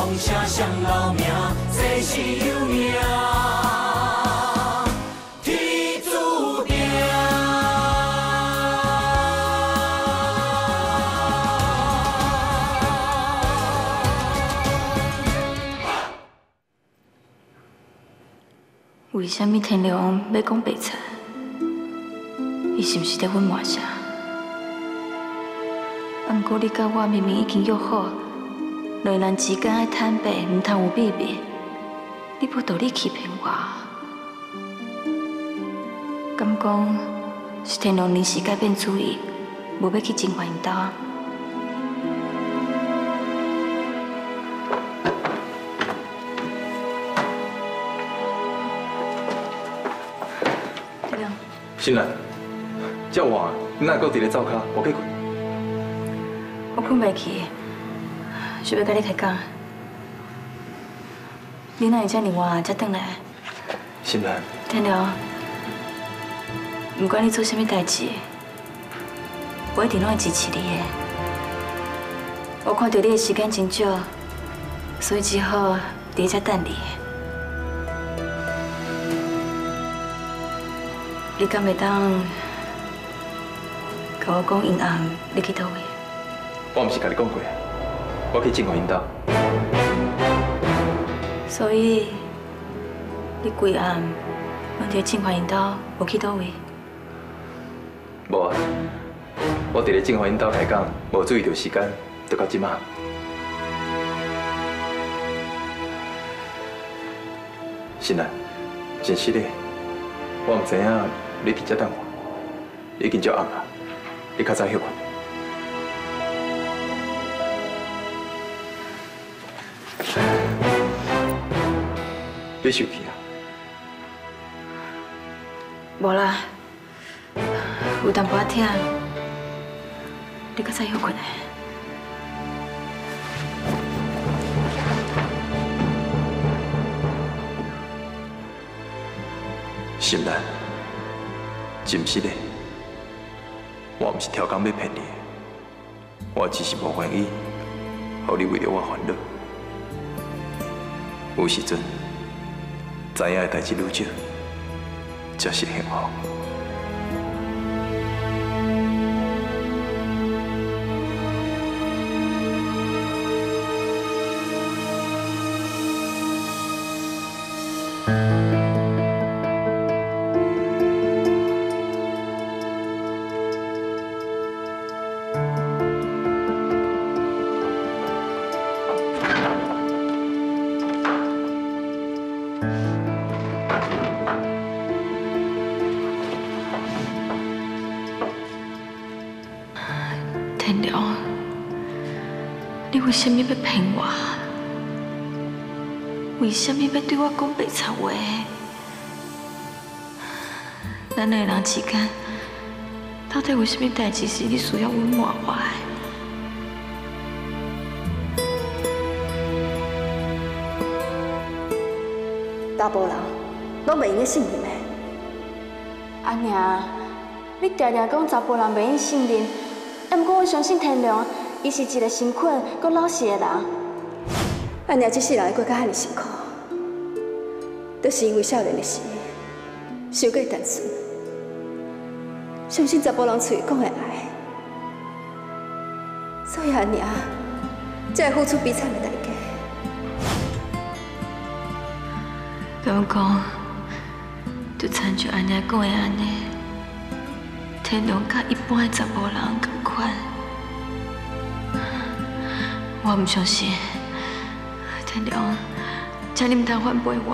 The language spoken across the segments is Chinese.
讲声上留名，世事有命，天注定。 为什么天良要讲白菜？伊是毋是在阮骂啥？毋过你甲我明明已经约好，两人之间爱坦白，毋通有秘密。你无道理欺骗我。敢讲是天良临时改变主意，无要去净化因兜啊？天良， 新兰，这晚你哪搁伫咧灶骹，无去困？ 我困袂去，想要甲你开讲。你哪会遮尔晚才转来？ 新兰， 天良，不管你做啥物代志，我一定拢会支持你的。我看到你的时间真少，所以只好伫遮等你。你敢会当甲我讲因暗你去倒位？ 我毋是甲你讲过，我去净化因兜。 所以你规暗拢伫净化因兜，无去倒位？ 无啊，我伫咧净化因兜开讲，无注意到时间，就到即马。新兰，真实的，我毋知影你伫遮等我，已经足暗啊，你较早休困。你生气啊？ 无啦，有淡薄仔忝，你较早休困的。 心兰，真实的，我毋是挑工要骗你，我只是无愿意，互你为着我烦恼。有时阵，知影的代志愈少，才是幸福。 天良，你为什么要骗我？为什么要对我讲白贼话？咱两人之间，到底有什么代志是你需要隐瞒我的？ 查甫人拢袂用信任的。 阿娘，你常常讲查甫人袂用信任，毋过我相信天良，伊是一个诚恳、佮老实的人。 阿娘这世人过甲遐尼辛苦，都是因为少年的时伤过单纯，相信查甫人嘴讲的爱，所以阿娘才会付出悲惨的代价。 敢讲，就亲像安尼讲的安尼，天良甲一般的查甫人同款。我唔相信，天良，请你唔通反背我。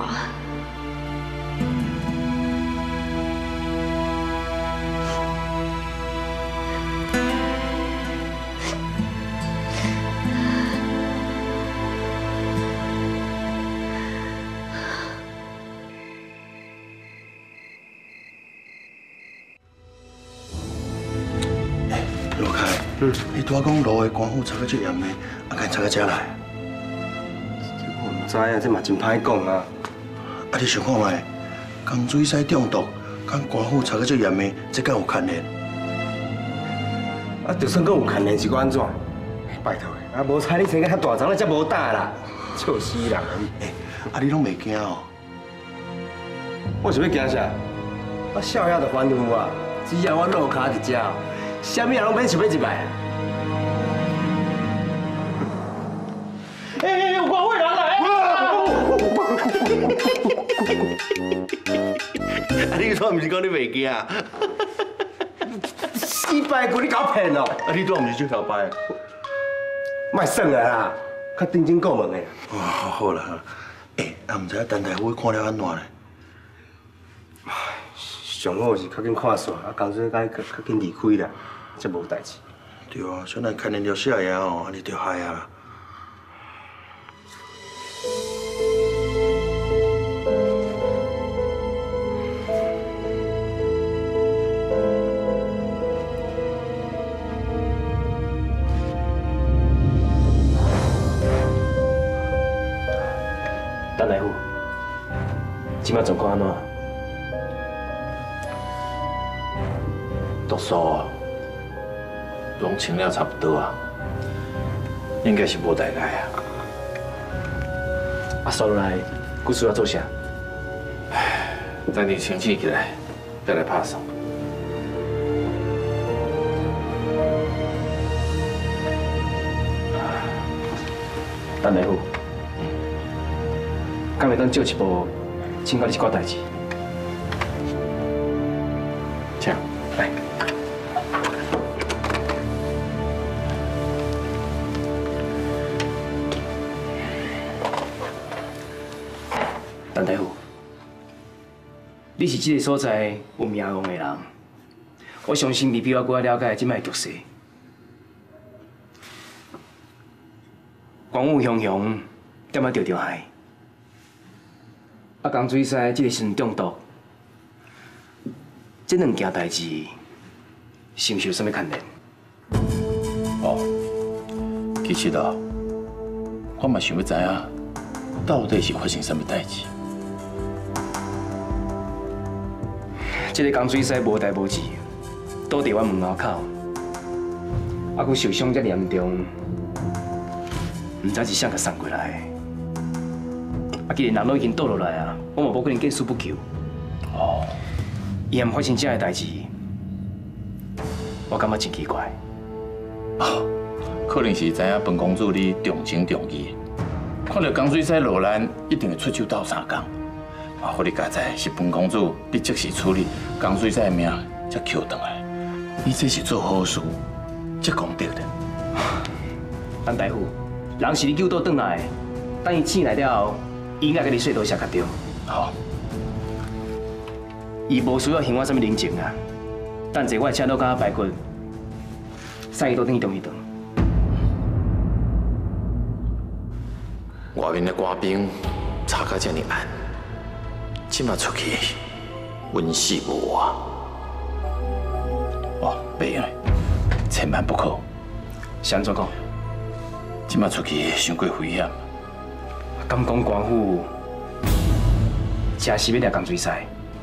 罗开，你拄讲路的官府查到最严的，啊，敢查到遮来？ 我唔知啊，这嘛真歹讲啊。 啊，你想看卖，江水使中毒，敢官府查到最严的，这敢有牵连？ 啊，就算讲有牵连，是搁安怎？拜托的，啊，无彩你生个较大张，咱才无胆啦。 笑死人！ 啊，你拢袂惊哦？ 我是要惊啥？我少爷就烦恼啊！只要我落脚一只，啥物人拢免想要一摆。有光会人来！ 啊，你拄毋是讲你袂惊？ 死摆骨，你搞骗哦！ 啊，你拄毋是这条摆？ 莫算啦啦，较认真讲问的。 哦，好啦，啊，毋知影陈大夫看了安怎咧？ 上好是较紧看煞，啊，工作该较紧离开啦，才无代志。 对啊，像咱牵连着少爷哦，安尼就害啊啦。 陈大夫，即摆状况安怎？ 毒素拢清了差不多啊，应该是无大碍啊。 啊，刷落来，佫需要做啥？ 等你清醒起来，再来拍手。 陈大夫，敢会当借一步，请教你一寡代志？ 请来。陈大夫，你是这个所在有名望的人，我相信你比我更了解即摆局势。光武雄雄点啊着害，啊江水西这个时阵中毒，这两件代志是毋是有啥物牵连？ 哦，其实啊，我嘛想要知影，到底是发生什么代志。 这个江水西无代无志，倒伫我门口口，啊，佮受伤遮严重，唔知是谁甲送过来的。啊，既然人都已经倒落来啊，我嘛无可能见死不救。 哦， 伊也毋发生这样的代志，我感觉真奇怪。 哦，可能是知影本公主你重情重义，看到江水西落难，一定会出手斗相共。啊，互你家知是本公主你即时处理江水西的命，才救回来。你这是做好事，这功德的。 陈大夫，人是你救倒转来的，等伊醒来了后，伊应该甲你说多谢才对。 好， 伊无需要还我什么人情啊。等者我会请到甲排骨，送伊倒转去中医堂。 外面的官兵查到这么暗，即马出去，温死无活。哦，袂用的，千万不可。 是安怎讲？ 即马出去伤过危险。 敢讲官府真是要掠江水西？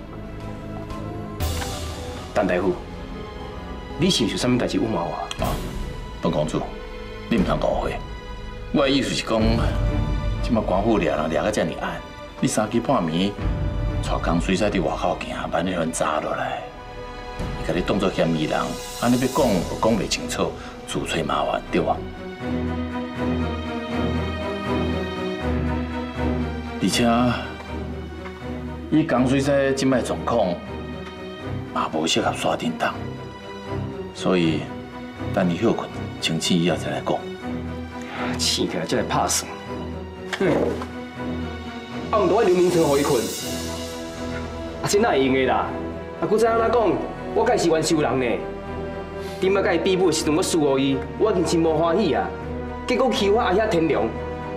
陈大夫，你是毋是有啥物代志隐瞒我？ 本公主，你唔通误会。我的意思是讲，即马官府掠人掠到这么暗，你3更半暝带江水西伫外口行，万一有人查落来，伊甲你当作嫌疑人，安尼要讲又讲袂清楚，自找麻烦，对吧？而且，以江水西即摆状况，嘛无适合刷叮当，所以等你休困清醒以后再来讲。 醒起来才来拍算。啊，毋着我刘明成互伊困，啊，这哪会用的啦？啊，佮再安怎讲，我敢是冤仇人呢？顶摆甲伊比武的时阵，我输互伊，我已经真无欢喜啊。结果欺负我阿遐天良，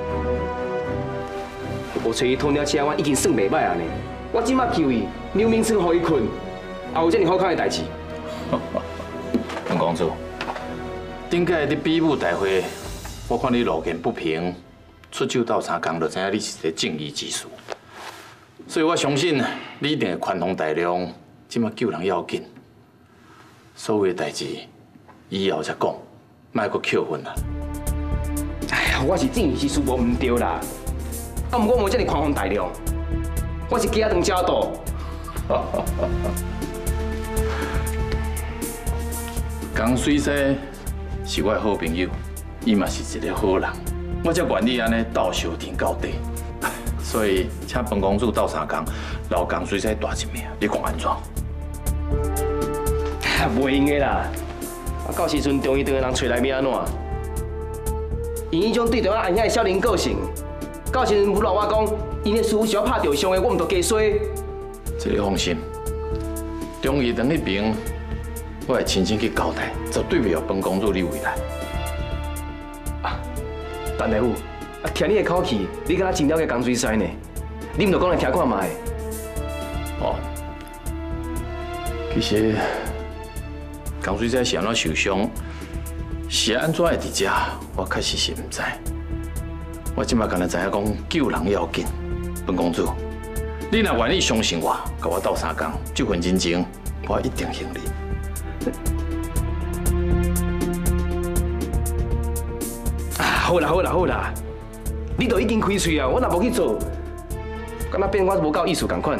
无找伊吞了车，我已经算袂歹啊呢。我即摆求伊，刘明成互伊困，也有这么好康的代志。 本公主，顶届伫比武大会，我看你路见不平，出手斗相共，就知影你是一个正义之士。所以我相信你一定会宽宏大量，即马救人要紧。所有的代志以后再讲，莫阁扣分啦。 哎呀，我是正义之士，无毋对啦。 啊，毋过无遮尔宽宏大量，我是鸡仔肠食肚。 江水西是我的好朋友，伊嘛是一个好人，我才愿意安尼斗相挺到底。所以，请本公主斗相共，留江水西大一命，你看安怎？ 袂用的啦！啊，到时阵中医队的人找来要安怎？以伊种对着我暗遐的少年个性，到时阵不赖我讲，因的师傅是要拍照相的，我唔着加衰。 这个放心，中医堂迄边，我会亲身去交代，绝对袂让本公主你为难。 啊，陈大夫，啊，听你的口气，你敢若真了解江水西呢？你唔着讲来听看卖？ 哦，其实江水西是安怎受伤，是安怎会伫遮，我确实是唔知。我即摆敢若知影讲救人要紧，本公主，你若愿意相信我，甲我斗相共，这份人情我一定还你。 好啦好啦好啦，你都已经开喙啊，我若无去做，敢若变我无够意思共款。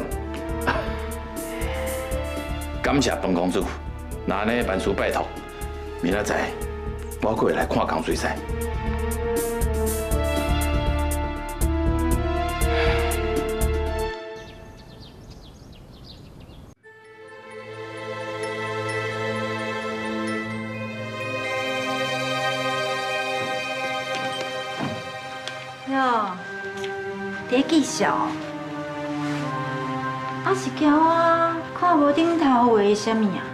感谢本公主，那安尼万事拜托，明仔载我过来看江水西。 哟，伫记笑，啊是惊我看无顶头画啥物啊？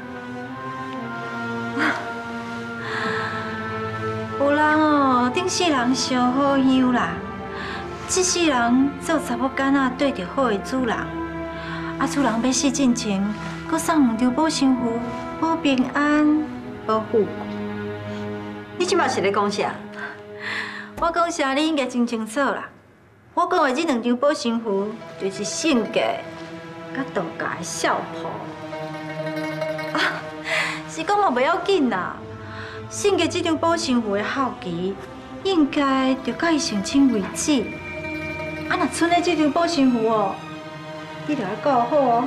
有人哦，顶世人烧好香啦，这世人做查某囡仔对着好的主人，啊主人要死进前，搁送2张保身符，保平安，保富贵。 你即马是咧讲啥？ 我讲啥你应该真清楚啦。我讲的这2张保身符，就是性格甲道家的孝谱。啊，是讲嘛袂要紧啦。性格这张保身符的效期，应该就甲伊成亲为止。啊，若剩的这张保身符哦，你着要顾好哦。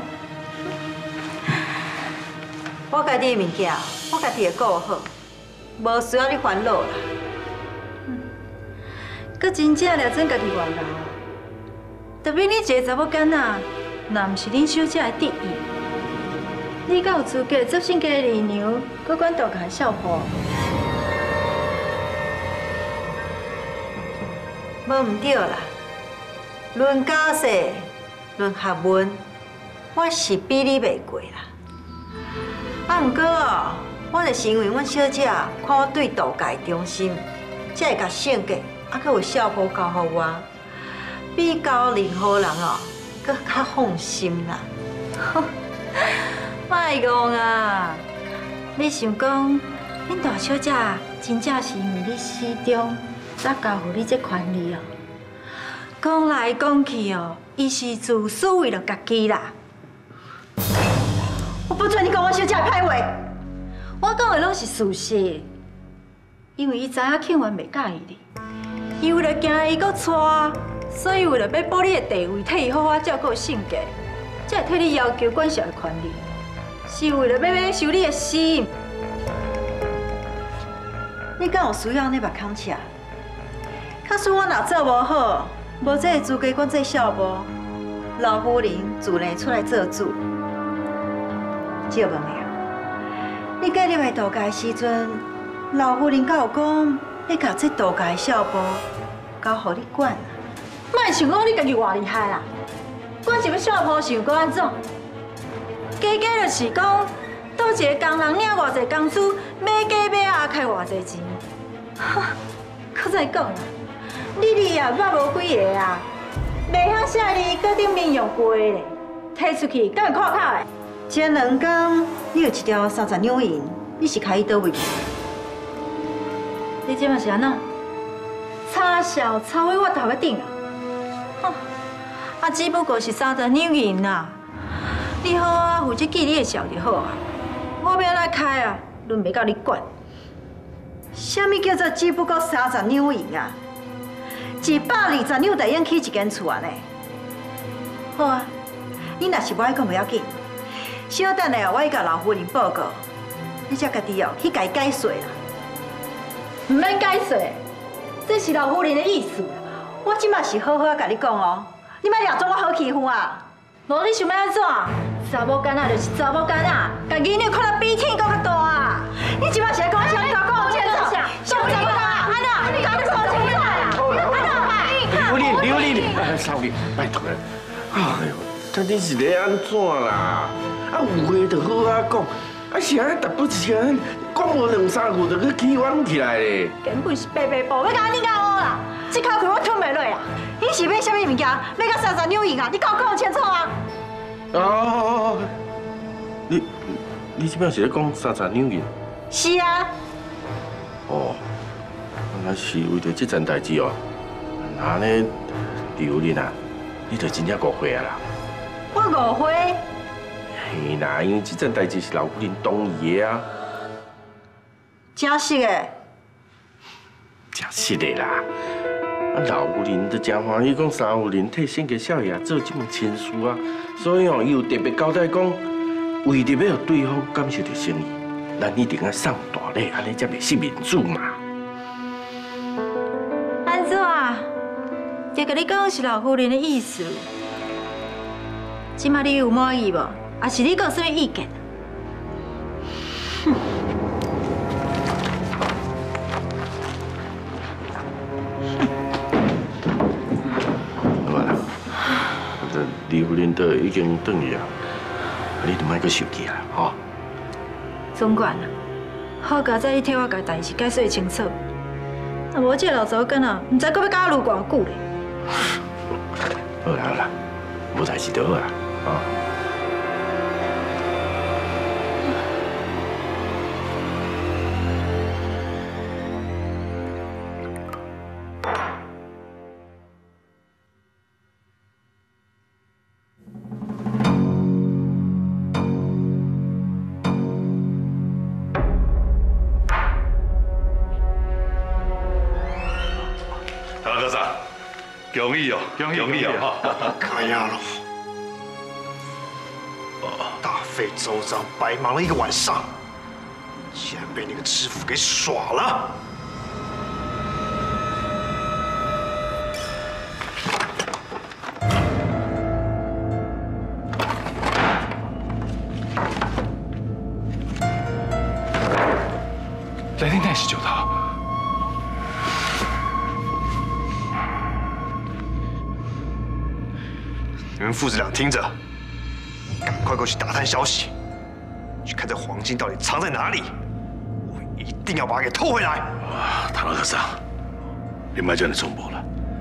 我家己的物件，我家己会顾好，无需要你烦恼啦。 佮真正了准家己外劳，特别你一个查某囡仔，若毋是恁小姐的得意，你敢有资格做性格的姨娘，佮管道家的孝婆？ 无毋对啦，论家世，论学问，我是比你袂过啦。啊，毋过哦，我就是因为阮小姐看我对道家忠心，才会甲性格。啊，佮有孝婆交互我，比交任何人哦，佮较放心啦。 莫戆啊！你想讲，恁大小姐真正是因为你死忠，才交予你这权利哦？讲来讲去哦，伊是自私为了家己啦。 我不准你讲我小姐歹话。 我讲的拢是事实，因为伊知影庆元袂介意你。伊为了惊伊搁娶，所以为了要保你的地位，替伊好好照顾性格，才会替你要求管辖的权利，是为了要免受你的心。 你敢有需要你目孔赤？假使我若做无好，无这个资格管这孝婆，老夫人自然出来做主。借问呀，你介入来道家的时阵，老夫人敢有讲？你甲这道家的孝婆交互你管啊？ 莫想讲你家己偌厉害啦！管一个孝婆想讲安怎？加加就是讲，倒一个工人领偌济工资，买鸡买鸭开偌济钱。哈，搁再讲啦，你啊捌无几个啊？袂晓写字，搁顶面用背咧，摕出去敢会看卡的？ 前2天你有一条30两银，你是开去倒位去？ 你即马是安怎？差小差位我头壳顶啊！哼，啊只不过是30两银啦。你好啊，负责记你的账就好啊。我要来开啊，轮袂到你管。 什么叫做只不过30两银啊？ 120两就用起一间厝啊呢。好啊，你若是无爱讲不要紧，小等下我去甲老夫人报告，你才家己哦去家解释啦。 唔免解释，这是老夫人的意思。 我即马是好好甲你讲哦，你莫掠做我好欺负啊！ 无你想要安怎？查某囡仔就是查某囡仔，家囡仔看得比天更较大啊！ 你即马是在讲啥？讲我清楚，想查某囡仔，安怎？搞得说清楚啦！ 刘玲，少爷，拜托了。哎呦，这你是咧安怎啦？啊，有话就好啊讲，啊是安达不是安，讲无2、3句就去起阮起来咧。 根本是白白布，要甲你咬我啦！这口气我吞袂落啦！你是买啥物物件？要甲30两银啊？你给我讲清楚啊！ 哦，你这摆是咧讲30两银？ 是啊。 哦，原来是为着这件代志哦。那安尼，刘玲啊，你就真正误会啊啦。 我误会？ 嘿啦，因为这件代志是老夫人同意的啊。 真实的。 真实的啦。啊，老夫人都真欢喜，讲三夫人替姓家少爷做这门亲事啊，所以哦，伊有特别交代讲，为着要让对方感受到诚意，咱一定要送大礼，安尼才袂失面子嘛。 安怎？就甲你讲是老夫人的意思。即马你有满意无？还是你讲什么意见？哼！ 好啦，这李夫人都已经转去啊，你就莫阁生气啦，吼。 总管啊，好佳哉你替我甲代志解释清楚。啊，无这老查某囡仔，唔知阁要甲我撸偌久咧。 好啦好啦，无代志就好啦，啊。 容易哦，容易哦！ 开呀了！大费周章，白忙了一个晚上，竟然被那个知府给耍了。 来电那是九桃。 你们父子俩听着，赶快过去打探消息，去看这黄金到底藏在哪里。我一定要把它给偷回来。 唐老和尚，你莫这样冲动了。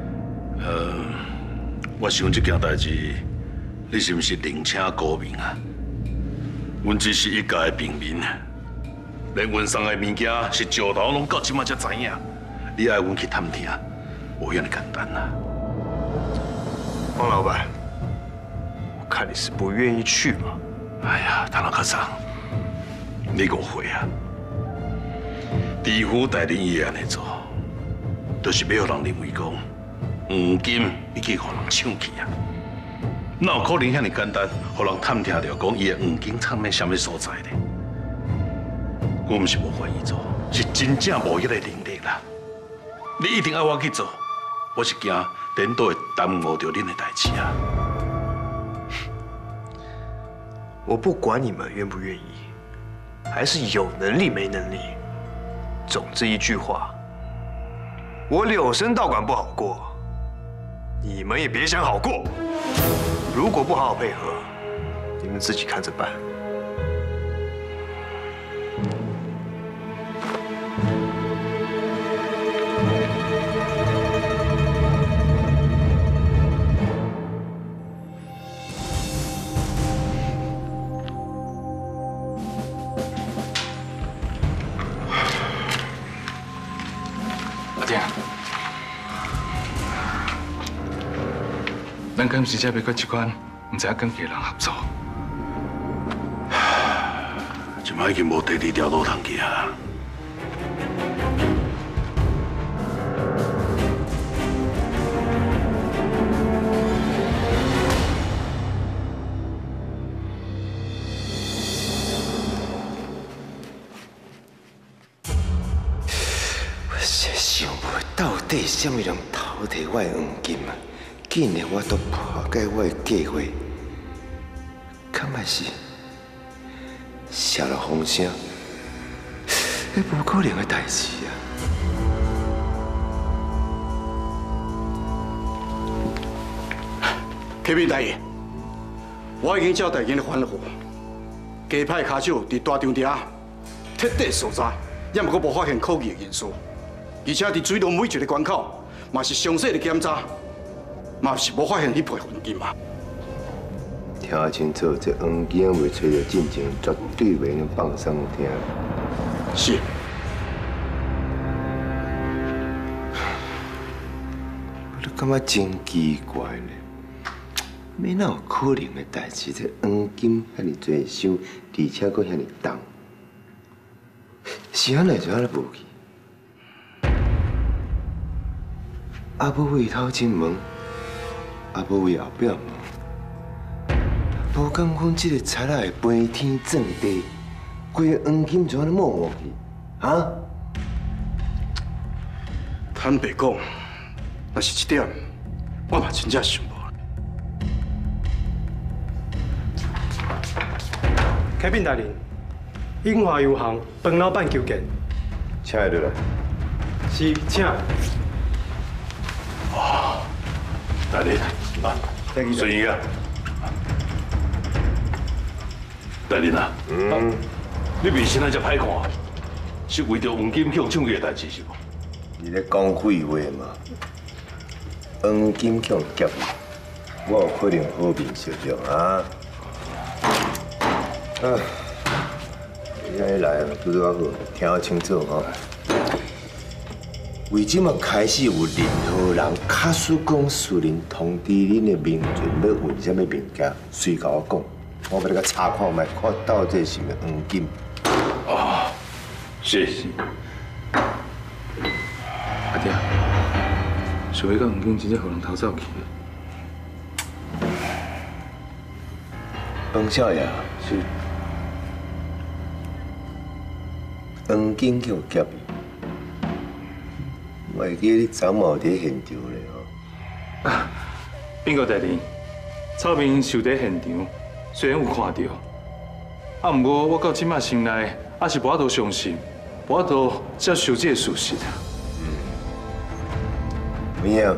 我想这件代志，你是不是另请高明啊？阮只是一家的平民，连阮送的物件是石头，拢到今仔才知影。你爱阮去探听，无遐尼简单啊。 方老板。看你是不愿意去嘛？ 哎呀，唐老和尚，你误会啊！知府带领伊安尼做，就是要让人认为讲黄金已经互人抢去啊！哪有可能遐尼简单，互人探听到讲伊的黄金藏在什么所在呢？我唔是无愿意做，是真正无迄个能力啦。你一定要我去做，我是惊颠倒会耽误到恁的代志啊！ 我不管你们愿不愿意，还是有能力没能力。总之一句话，我柳生道馆不好过，你们也别想好过。如果不好好配合，你们自己看着办。 咱敢是才要决一款，唔知跟别人合作。即摆已经无第二条路通行啊！ 什么人偷摕我的黄金啊？竟然我都破解我的计划，敢还是泄露风声？那无可能的代志啊！ 启禀大爷，我已经照大家的吩咐，加派卡手伫大场底彻底搜查，也毋过无发现可疑的因素，而且伫水路每一个关口嘛是详细的检查，嘛是无发现你赔黄金嘛。 听清楚，这黄金未找到进前，绝对袂用放松听。 是。 我都感觉真奇怪呢。没哪有可能的代志？这黄金遐尼多箱，而且佫遐尼重，是安尼就安尼无去。啊，无为头前门，啊，无为后壁门，无讲阮这个贼仔会飞天撞地，规个黄金就安尼没落去，啊？ 坦白讲，若是这点，我嘛真正想无。 启禀大人，英华油行彭老板求见。 请来来。 是，请。 大人，顺义啊！大人啊，你面色那只歹看，是为着黄金抢抢去的代志是无？ 你咧讲废话嘛？黄金抢劫去，我有可能好面色着啊？啊，你安尼来啊，拄拄啊好，听好清楚吼。为即么开始有任何人卡输公司人通知恁的民众要运什么物件，随甲我讲，我要来甲查看卖，看到底是毋是黄金。 啊，是。 阿爹，想要甲黄金真正互人偷走去。 黄少爷是黄金叫劫去。我会记得你昨晚伫现场咧吼。 啊，禀告大人，草民受伫现场，虽然有看到，啊，不过我到即马心内还是无法度相信，无法度接受这个事实啊。 咩啊？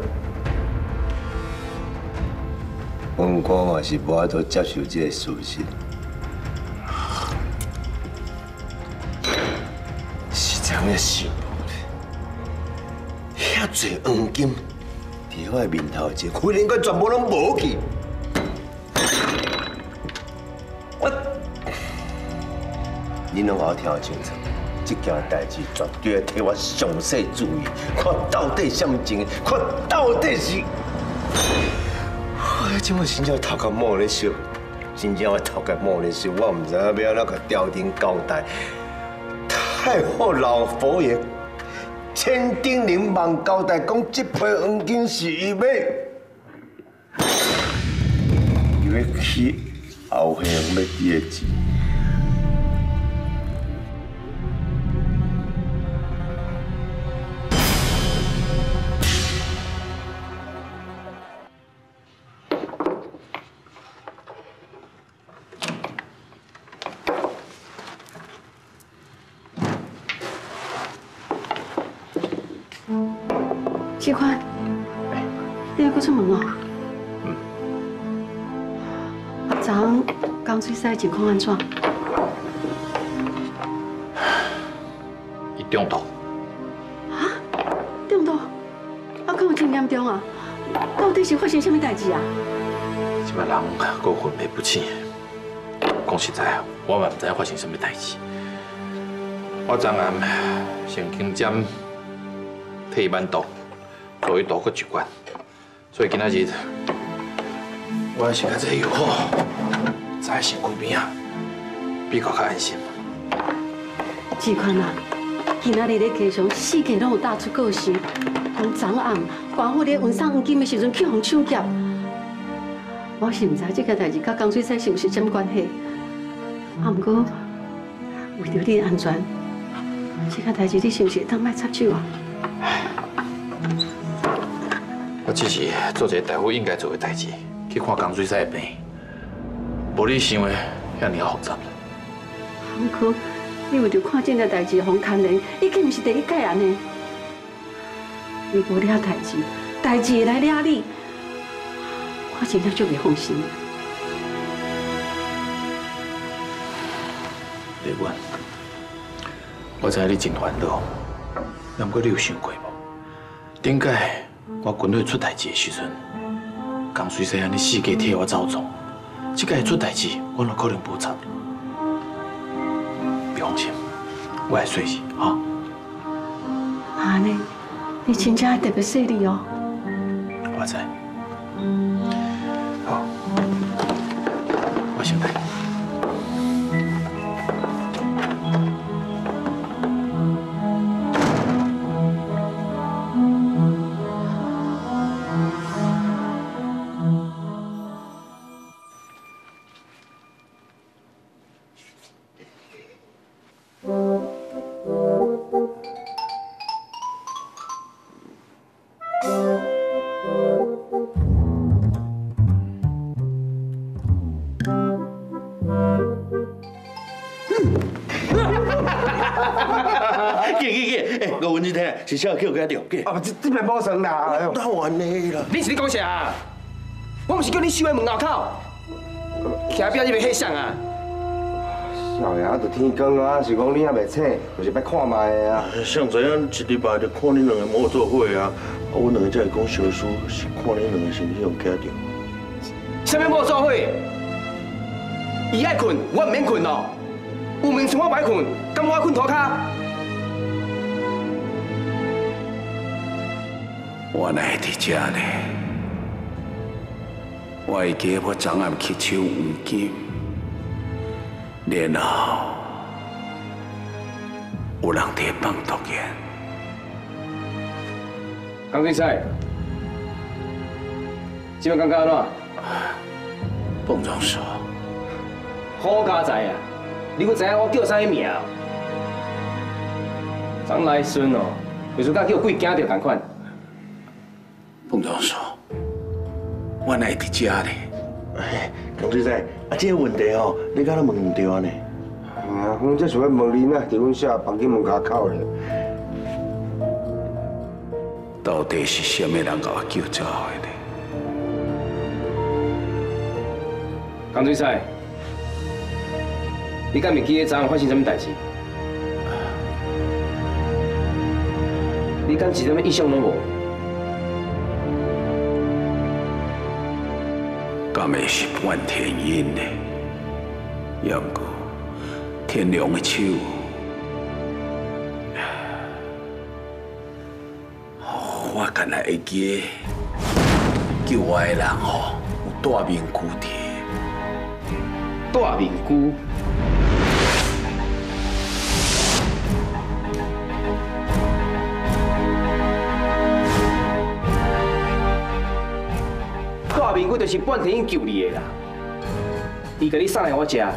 阮哥嘛是无法度接受这个事实。是怎样想？遐侪黄金，伫我面头前，忽然间全部拢无去。恁拢好听清楚，这件代志绝对要替我详细注意，看到底什么情形，看到底是……我今晚真正头壳摸咧烧，真正我头壳摸咧烧，我唔知影要安怎甲朝廷交代。太后老佛爷千叮咛万交代，讲这批黄金是伊要去后乡要滴的钱。 志宽，你要搁出门哦？昨昏江水赛情况安怎？ 伊中毒。 啊？中毒？啊，敢有真严重啊？到底是发生什么代志啊？ 即摆人搁魂魄不清，讲实在，我嘛唔知发生什么代志。我昨暗先经针替伊挽毒。所以多搁一罐，所以今仔日我是甲这药好，在身躯边啊，比较安心。 志宽啊，今仔日咧街上四界拢有打出告示，讲昨暗官府咧运送黄金的时阵去互抢劫。我是唔知这件代志甲江水赛是有什么关系，啊，不过为着你的安全，这件代志你是不是当卖插手啊？ 只是做一个大夫应该做的代志，去看江水赛的病，无你想的遐尔复杂。 不过，你为着看这个代志，洪牵连，已经毋是第一届安尼。你无了代志，代志会来了你，我真正足袂放心。 丽婉，我知影你真烦恼，不过你有想过无？顶届我军队出代志的时阵，江水生安尼四界替我走总，这届出代志，我哪可能无参？别放心，我会说是哈。 安尼，你真正爱特别细腻哦。 我知。好，我先来。 吴文志听，是啥叫佮着？ 啊，这边无算啦，哎呦， 哪完呢啦？ 你是咧讲啥？我毋是叫你收在门后口，徛边这边翕相啊！ 少爷，啊，都天光啊，是讲你还袂醒，就是要看卖的啊。 上知影一礼拜就看你两个冇做伙啊，阮两个才会讲小事，是看你两个是不是有佮着？ 啥物冇做伙？伊爱困，我唔免困咯。有眠床我歹困，敢我困涂骹？ 我哪会伫遮呢？我会记我昨暗去抢黄金，然后有人伫放毒烟。 江水赛，即摆感觉安怎？ 彭总说， 好佳哉啊！你阁知影我叫啥物名？张来顺哦，有时甲叫鬼惊着同款。 彭总说，我哪会伫遮呢？ 江水仔，啊，这个问题吼，你敢若问唔对啊呢？ 啊，我这想要问你呢，伫阮舍房间门口口咧。 到底是什么人甲我叫走的呢？ 江水赛，你敢袂记得昨暗发生什么代志？你敢一点印象拢无？ 敢会是半天阴呢？也毋过天亮的手，我敢若会记救我的人吼，有大面躯体。 大面躯。大面躯就是半天救你的啦，伊甲你送来我食，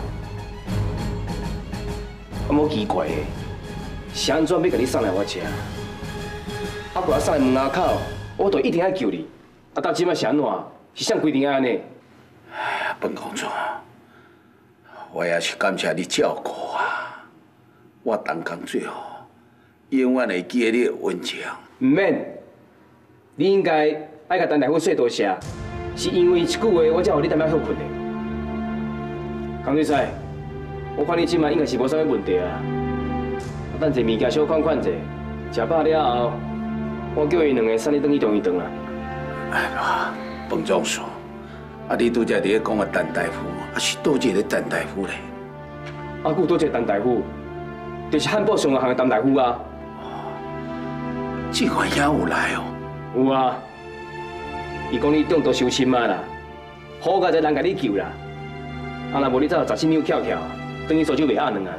我冇奇怪的，是安怎要甲你送来我食？啊，不然送来门口口，我就一定爱救你。啊，到即摆是安怎？是啥规定安尼？ 本公主，我也是感谢你照顾我，我当工最后永远会记得你的温情。 唔免，你应该爱甲陈大夫说多谢，是因为一句话我才互你踮遐休困的。江水赛，我看你即摆应该是无啥物问题啊。等者物件小款款者，食饱了后，我叫伊两个送你转去中医堂啦。 哎，彭总说，啊，你拄则伫咧讲个陈大夫，啊是倒一个陈大夫咧？ 啊，有倒一个陈大夫，就是汉堡上个行的陈大夫啊。 这款也有来哦。 有啊，伊讲你中毒伤深啊啦，好佳哉人甲你救啦。啊，若无你早10米翘翘，等于手就袂压软啊。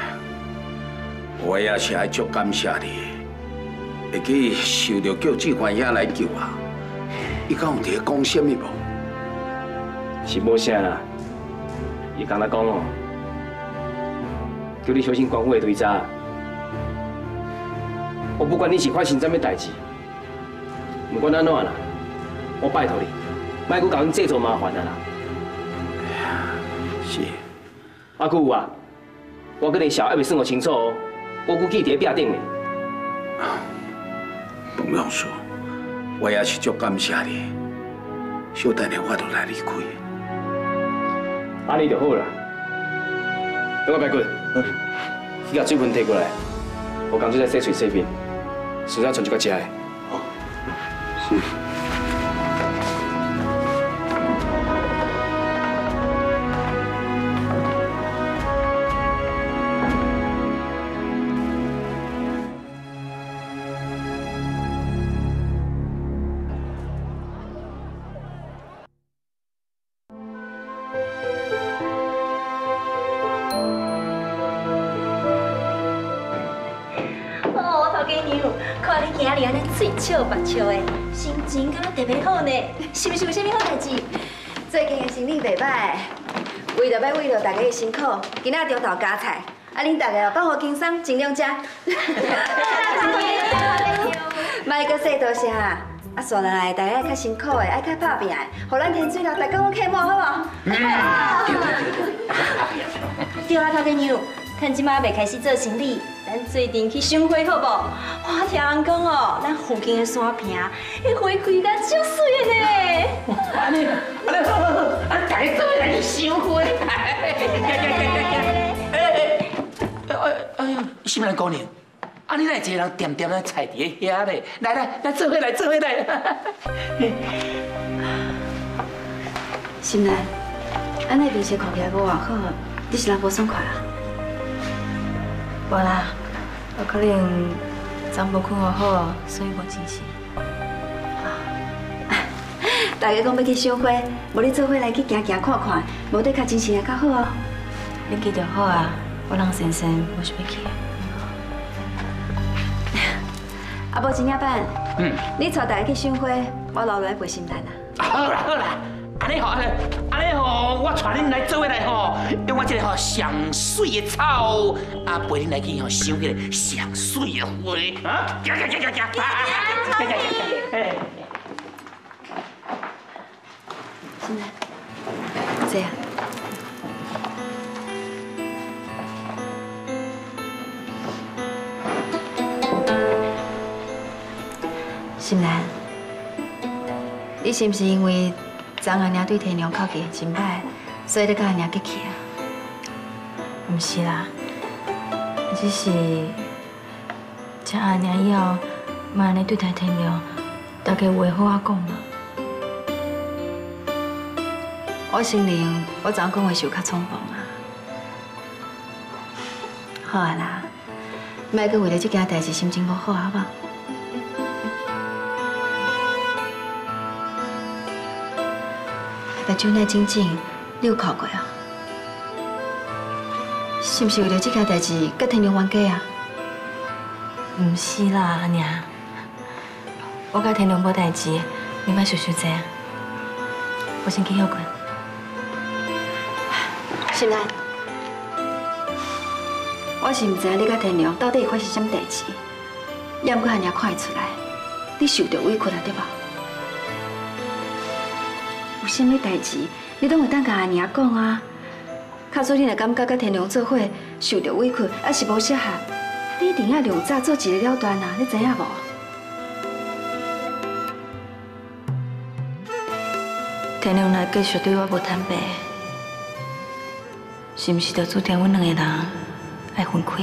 我也是爱足感谢你，会去受到叫这款兄来救我。伊敢有伫咧讲什么无？ 是无啥啦，伊刚才讲哦，叫你小心官府的追查。我不管你是发生什么代志，不管安怎啦， 我拜托你，莫阁甲阮制造麻烦啊啦。 是。 啊，佮有啊，我跟你小还未算互清楚哦，我估计伫壁顶呢。 彭勇叔，我也是足感谢你，小等下我就来离开。 安尼就好啦。我白骨，去把水盆摕过来，我工作在洗嘴洗面，顺便传一个食的。好。是。 看你今日安尼嘴笑目笑的，心情敢若特别好呢，是不是有啥物好代志？最近的生意袂歹，为着要为着大家的辛苦，今仔中昼加菜，啊，恁大家放互轻松，尽量食。莫阁说多谢啊！啊，算落来，大家较辛苦的，爱较拍拼的，互咱天水楼大家拢客满，好无？对啊，头家娘，趁即马未开始做生意。咱做阵去赏花好无？我听人讲哦，咱附近的山坪，迄花开得足水的呢。 安尼好，啊，大家做伙来去赏花。哎呦，什么人姑娘？啊，你来一个人点点咧菜伫遐咧？来，做伙来。 心兰，安尼面色看起来无偌好，你是人无爽快啊？ 无啦，我可能昨无困好好，所以无精神。 大家讲要去赏花，无你做伙来去行看看，无得较精神会较好哦。 你记就好啊，我人先生无想要去。 啊，无真正办，你带大家去赏花，我留落来陪心兰啊。 好啦。安尼吼，我带恁来做伙来吼，用我这个吼上水的草，啊陪恁来去吼赏迄个上水的花，啊，行。 心兰，这样。心兰，你是不是因为？昨阿娘对天娘口气真歹，所以你甲阿娘激气啊？ 唔是啦，只是请阿娘以后莫安尼对待天娘，大家有话好啊讲嘛。 我承认，我昨讲话是有较冲动啊。好啊啦，莫阁为了这件代志心情无好好不好？目睭那真正，你有哭过啊？是不是为了这件代志甲天良冤家啊？ 唔是啦，阿娘，我甲天良无代志，你莫想这啊。我先去休困。 心兰，我是唔知你甲天良到底发生什么代志，也毋过阿娘看会出来，你受到委屈了对吧？有啥物代志，你拢会当甲阿娘讲啊。卡做你若感觉甲天良做伙受到委屈，还是无适合，你一定要量早做一个了断啊！你知影无？ 天良若继续对我无坦白，是毋是就注定阮两个人爱分开？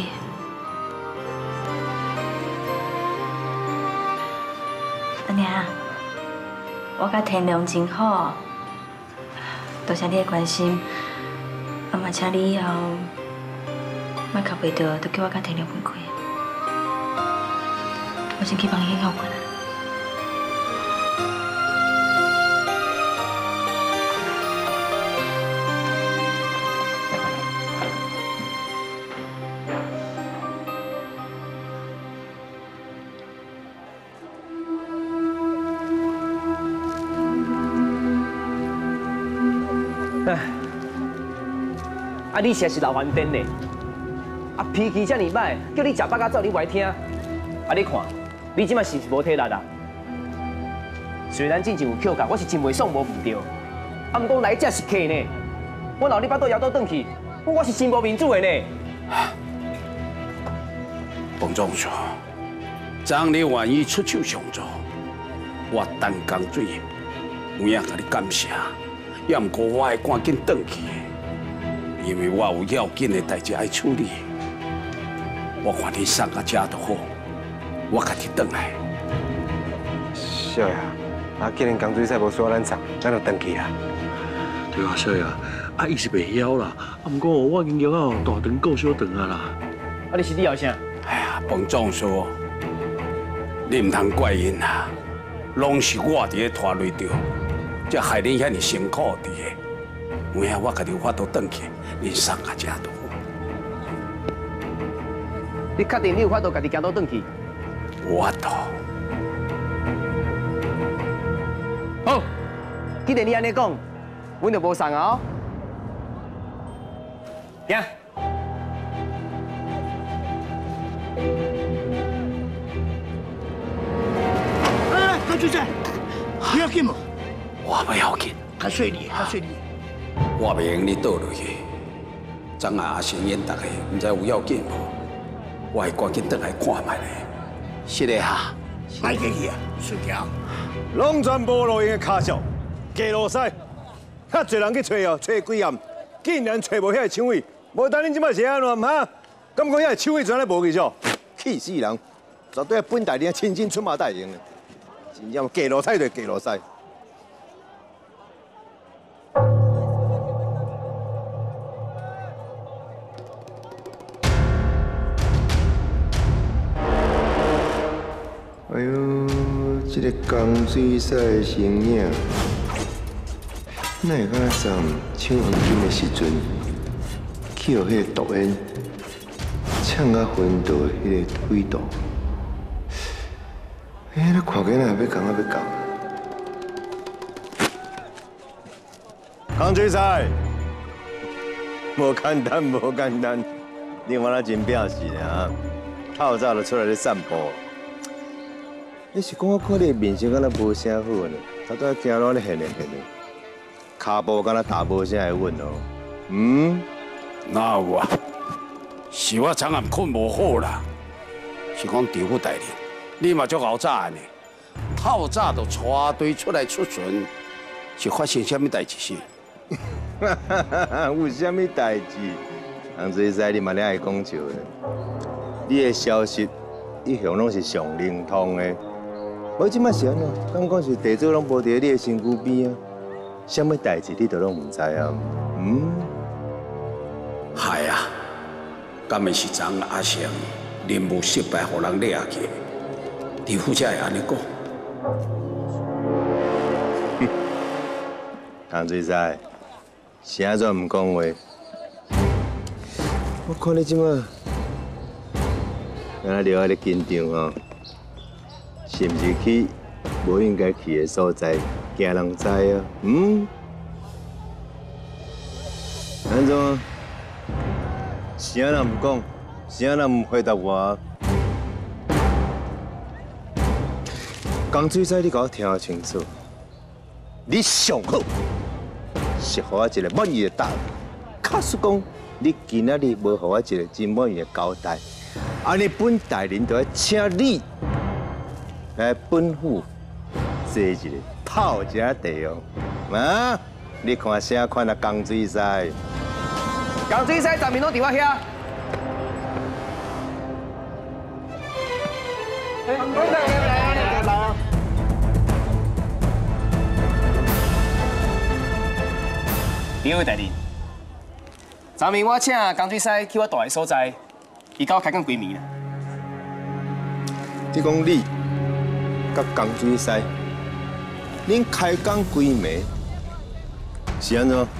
阿娘，我甲天良真好。多谢你的关心，啊嘛，请你以后莫靠袂到，就叫我甲天良分开。我先去房间休困啊。 啊，你实在是老顽童呢！啊，脾气这么歹，叫你食饱甲走，你不爱听。啊，你看，你即摆是无体力啦？ 虽然进前有扣价，我是真袂爽无唔对。啊，毋过来这是客呢，我老你巴肚摇倒转去，我是真无面子的呢。 彭总说，当你愿意出手相助，我担江水有影甲你感谢，也毋过我会赶紧转去，因为我有要紧的代志要处理。我看你送到遮就好，我甲你转来。 少爷，啊，既然江水赛无需要咱送，咱就转去啊。 对啊，少爷，啊，伊是袂晓啦，啊，毋过我已经约好大肠顾小肠啊啦。 啊，你是理后啥？ 哎呀，彭总说，你唔通怪因啦，拢是我伫咧拖累着，才害恁遐尼辛苦伫个。有影我家己有法度转去，恁送到遮就好。 你确定你有法度家己行到转去？ 有法度。 好，既然你安尼讲，阮就无送啊。行。 哎，高主任，你要紧无？ 我不要紧。 较细腻，较细腻。 我袂用你倒落去，昨下阿成演大家，唔知有要紧无？我会赶紧倒来看卖咧。是的哈。 卖给你啊，顺条。 拢全无路用的卡笑，假路使，遐侪人去找哦，找几暗，竟然找无遐个抢位，无等恁即摆是安怎哈？敢讲遐个抢位全咧无去少，气死人！绝对本大人亲身出马代用的，真正假路使就假路使。 哎呦，这个江水赛的身影，哪会敢上抢黄金的时阵，去互迄个毒烟呛到昏倒的迄个轨道？哎，那看起来要讲啊要讲。 江水赛，无简单，无简单，你玩得真表示啊！透早就出来咧散步。你是讲我看你面色敢若无啥好呢？头拄仔行路咧现咧现咧，骹步敢若踏无啥会稳哦。 哪有啊？是我昨暗困无好啦。是讲地府大人，你嘛足熬早呢？透早就带队出来出巡，是发生什么代志是？ 有啥物代志？洪水师，你嘛咧爱讲笑呢？你的消息一向拢是上灵通的。我即摆是安怎？敢讲是地主拢无伫你的身躯边啊？什么代志你都拢唔知啊？ 系啊，敢会是昨阿成任务失败，互人掠去？地府才会安尼讲。 洪水师，是安怎唔讲话？我看你即摆敢若了啊咧紧张吼。是毋是去无应该去的所在，惊人知啊？安怎？是安怎唔讲？是安怎唔回答我？江水仔，你甲我听清楚，你上好是给我一个满意的答案。假使讲你今仔日无给我一个真满意的交代，安尼本大人就要请你。来本府坐一个泡一下茶哦，啊！你看啥款啊？江水赛， 江水赛，10面拢伫我遐。来。两位大人，昨暝我请江水赛去我住的所在，伊甲我开讲几暝啦。 你讲你？甲江水师，恁开讲几暝？是安怎？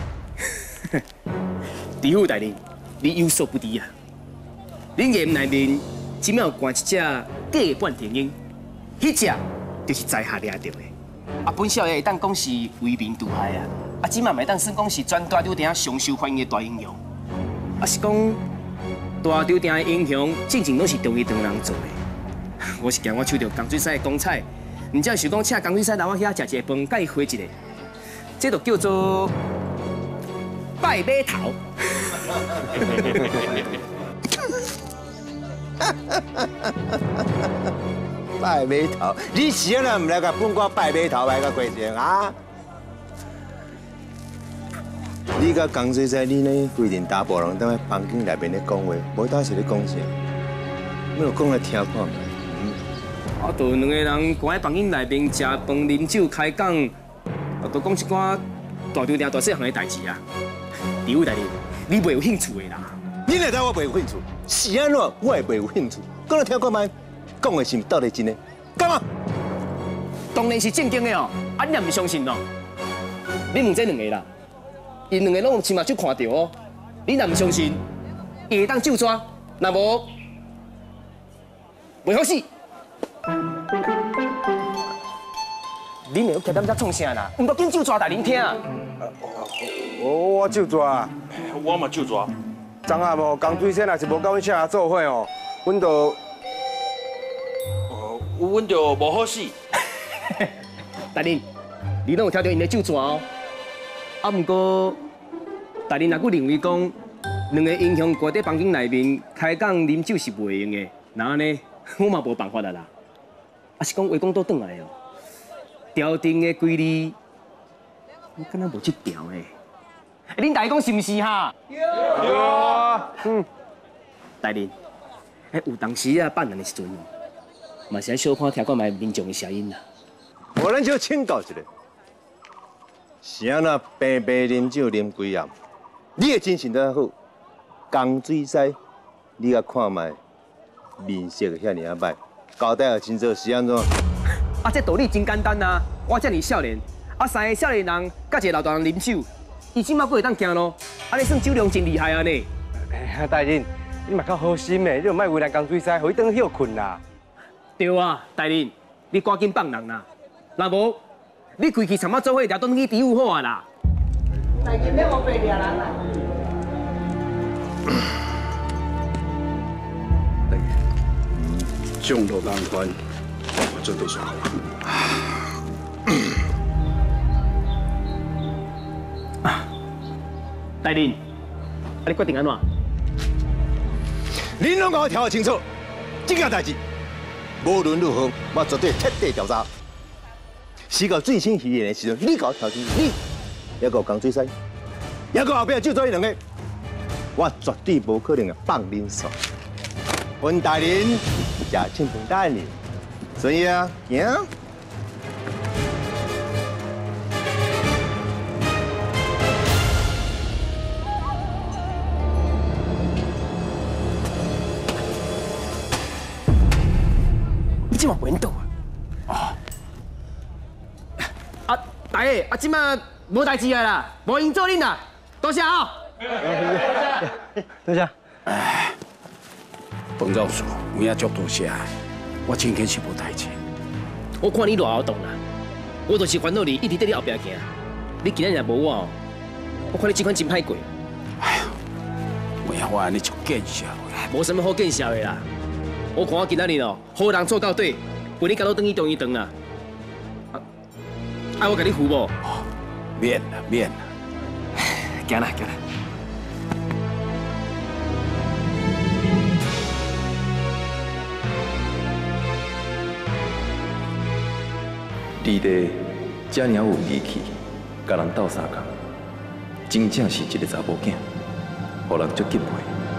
地府大人，你有所不知啊！恁衙门内面即摆有关一只假的半天鹰，迄只就是在下掠到的。啊，本少爷会当讲是为民除害啊！啊，即摆咪当算讲是全大酒店上受欢迎的大英雄。啊，是讲大酒店的英雄，正正拢是同一场人做的。我是惊我手着江水赛的光彩， 唔只想讲请江水师来我遐食一个饭，甲伊回一个，这就叫做拜码头。 拜码头，你是安怎唔来甲本我拜码头来甲过程啊？你甲江水师，你呢规定大部人当喺房间内面咧讲话，无当时咧讲啥，你就讲来听看嘛。 啊，就两个人关喺房间内面食饭、啉酒、开讲，啊，都讲一寡大条大细项的代志啊。第位大人，你袂有兴趣的啦。 你哪知我袂有兴趣？是安怎我会袂有兴趣？讲来听看卖，讲的是毋是到底真的？干嘛？ 当然是正经的哦，啊，你也唔相信哦？你问这两个啦，因两个拢亲目睭看到哦。你若唔相信，伊会当就抓，若无，袂好死。你袂要徛踮遮创啥啦？唔过紧就抓大人听。 我就抓， 我嘛就抓。 昨下无江水生，若是无甲阮写下做伙哦，阮就， 阮就无好死。 大人，你拢有听到因的就抓哦。啊，不过大人若佫认为讲，两个英雄关在房间内面开讲啉酒是袂用的，那安尼我嘛无办法啦啦。啊是讲话讲倒转来哦，条定的规律，我敢若无这条诶。恁大家讲是毋是哈？有啊。大人，有当时啊办人的时阵，嘛是爱小看听看卖民众的声音啦。 我咱就请教一下，是安那平平啉酒啉几暗？你的精神怎好？江水师，你甲看卖，面色遐尔啊歹，交代啊真做是安怎？ 啊，这道理真简单啊！我遮尔少年，啊三个少年人甲一个老大人啉酒，伊即马佫会当行咯，安尼算酒量真厉害啊呢！ 大人，你嘛较好心的，你就莫为难江水师，互伊转去休困啦。 对啊，大人，你赶紧放人啦！若无，你开去参仔做伙，掠倒去比武好啊啦！ 大人要无白掠人啦。 众多难关，我这都算好。 大人，啊你决定安怎？ 恁拢甲我听清楚，这件代志无论如何，我绝对彻底调查。死到最新遗言的时阵，你甲我调清楚，你也有江水师，也有后壁就做伊两个，我绝对无可能放恁爽。温大人，也请彭大人，所以啊，行。 你即马袂倒啊！啊，大爷，啊，即马无代志啊啦，无闲做恁啦，多谢啊！ 多谢。 彭教授，有影足多谢，我真紧是无代志。 我看你偌好动啦，我就是烦恼你一直在你后壁行。你今日若无我，我看你这款真歹过。 哎呀，我呀，我安尼就见笑啦。 无什么好见笑的啦。我看我今仔日哦，好人做到底，陪你到倒转去中医堂啦。啊，我甲你扶无？ 免啦，免啦。 行啦，行啦。 弟弟这尔有义气，甲人斗相共，真正是一个查某囝，互人足敬佩。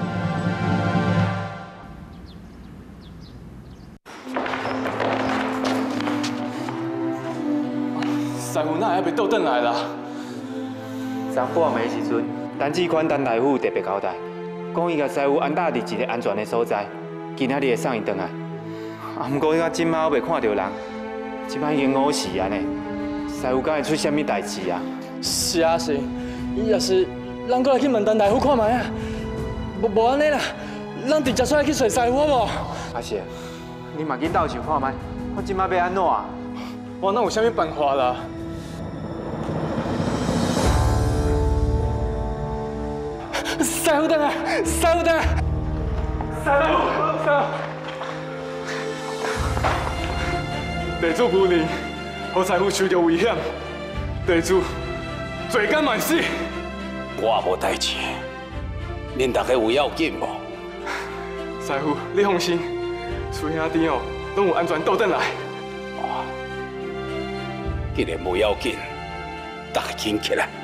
师傅哪会还袂倒转来啦？ 昨半暝时阵，陈志宽陈大夫特别交代，讲伊甲师傅安搭伫一个安全的所在，今仔日会送伊转来。啊，不过伊到今仔还袂看到人。即摆已经5时啊呢，师傅敢会出啥物代志啊？ 是啊是，伊若是咱过来去问陈大夫看卖啊，无安尼啦，咱直接出来去找师傅好无？ 阿是，你嘛紧斗想看卖，我即摆要安怎啊？ 我哪有啥物办法啦？师傅等下，师傅等下，师傅。 地主夫人，何财富受到危险，地主罪该万死。 我无代志，恁大家有要紧无？ 师傅，你放心，厝兄弟哦，拢有安全倒转来。 既然无要紧，大家紧起来。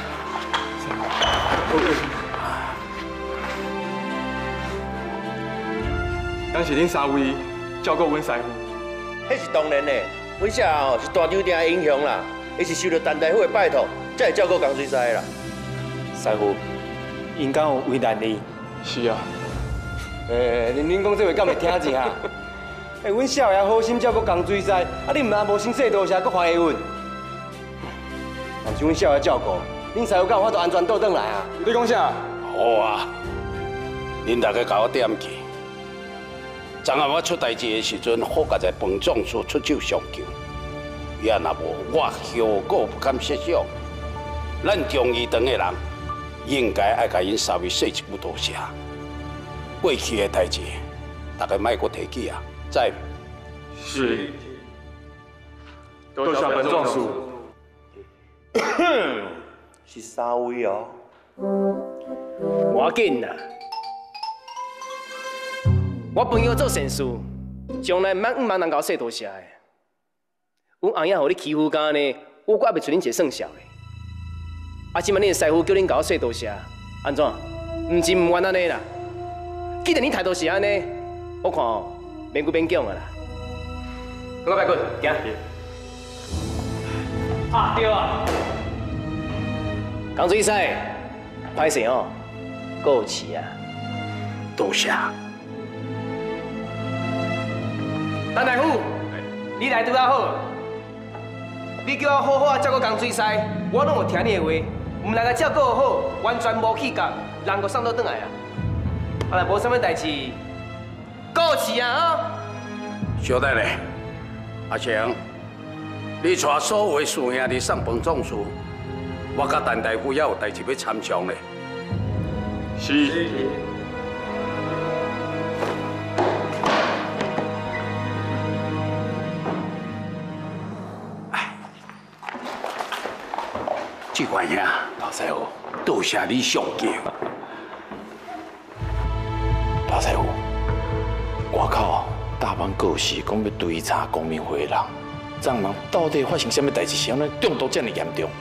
感谢恁三位照顾阮师傅。 迄是当然的，阮社哦是大酒店的英雄啦，伊是受到陈大夫的拜托，才会照顾江水师啦。 师傅，因敢有为难你？ 是啊。 恁讲这话敢会听钱啊？阮少爷好心照顾江水师，啊你毋但无先说多谢，搁还下阮。但是阮少爷照顾，恁师傅敢有法度安全倒转来啊？ 你讲啥？ 好啊，恁大家甲我点记。昨暗我出代志的时阵，好甲在彭总处出手相救。也若无我后果不堪设想，咱忠义堂的人应该爱甲因三位说一句多谢。过去的代志，大家莫阁提起啊，知？ 是。多谢本壮士。 是三位哦。 无要紧啦。我朋友做善事，从来毋茫人甲我说多谢的。阮后爷互你欺负干呢，我还袂出恁一个算小的。啊，即摆恁的师傅叫恁甲我说多谢，安怎？毋是毋愿安尼啦。既然恁态度是安尼，我看哦，免讲免讲啊啦。我拜棍，行。啊，对啊。江水师，歹势哦，过期啊。 多谢。 陈大夫，你来拄啊好。你叫我好好照顾江水师，我拢有听你的话，毋来甲照顾好，完全无气格，人就送倒转来啊！啊，若无啥物代志，过市啊啊！ 小弟咧，阿强，你带所有的师兄弟上彭总处，我甲陈大夫也有代志要参详咧。 是。 这款兄，老师傅，多谢你上救。 老师傅，外口大班告示讲要追查公民会的人，昨晚到底发生什么代志，是安尼中毒这么严重？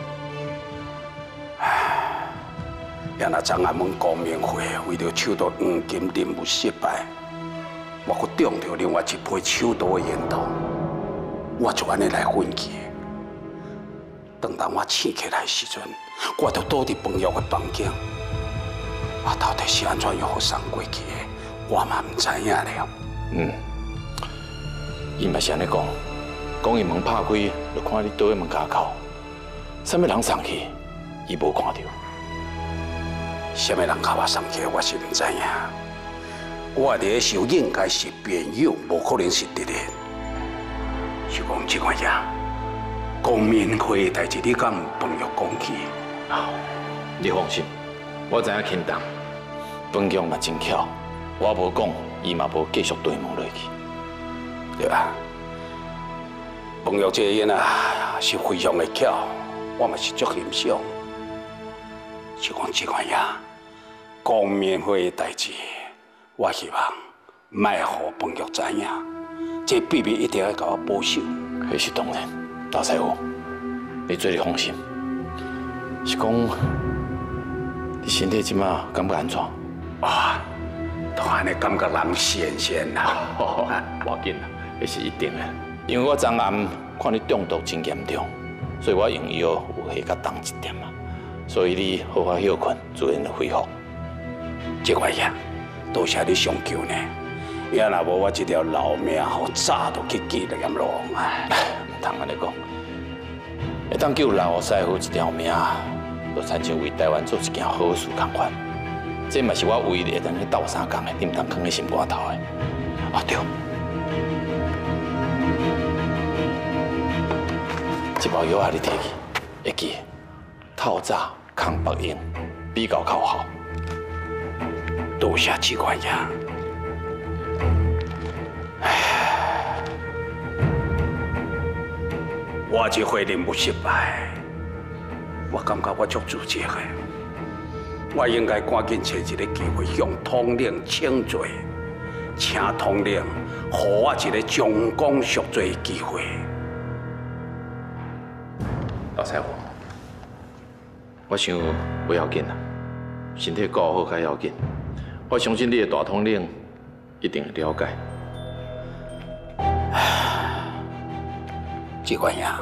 也若昨暗问公民会为了抢夺黄金任务失败，我阁中到另外一批抢夺的源头，我就安尼来奋起。等到我醒起来的时阵，我就倒伫彭玉的房间。到底是安怎样互送过去的，我嘛唔知影了。 伊嘛是安尼讲，伊门拍开，就看你倒喺门口口，什么人送去，伊无看到。 什么人甲我送去，我是唔知影。我伫咧想，应该是朋友，无可能是敌人。是讲这款嘢。公民会的代志，你敢有朋友讲起？ 你放心，我知影轻重。彭强嘛真巧，我无讲，伊嘛无继续对问落去。 对啊，彭玉这个人啊是非常的巧，我嘛是足欣赏。是讲这款嘢，公民会的代志，我希望莫互彭玉知影，这秘密一定要甲我保守。 那是当然。老师傅，你做你放心。是讲，你身体即马感觉安怎？ 啊，都安尼感觉人仙仙啦。 无要紧啦，那是一定的。因为我昨暗看你中毒真严重，所以我用药有下较重一点啊。所以你好好休困，自然就恢复。 这块呀，多谢你上救呢。也若无我这条老命，好早就去记了咁咯。 唔通安尼讲，会当救老师傅一条命，就亲像为台湾做一件好事同款。这嘛是我唯一会当去斗相共的，你唔通放喺心肝头的。啊对，这包药啊，你摕去，会记透早抗白用，比较靠好。 多谢这块呀。 我这回任务失败，我感觉我足自责的。我应该赶紧找一个机会向统领请罪，请统领给我一个将功赎罪的机会。 老师傅，我想不要紧啦，身体顾好较要紧。我相信你的大统领一定会了解。 这款呀，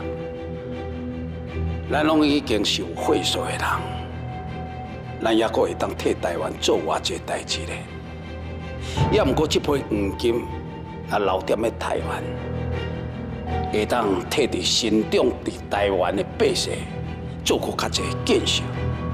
咱拢已经是有岁数的人，咱也阁会当替台湾做偌济代志咧。也毋过这批黄金啊留踮咧台湾，会当替伫生长伫台湾的百姓做过较济建设。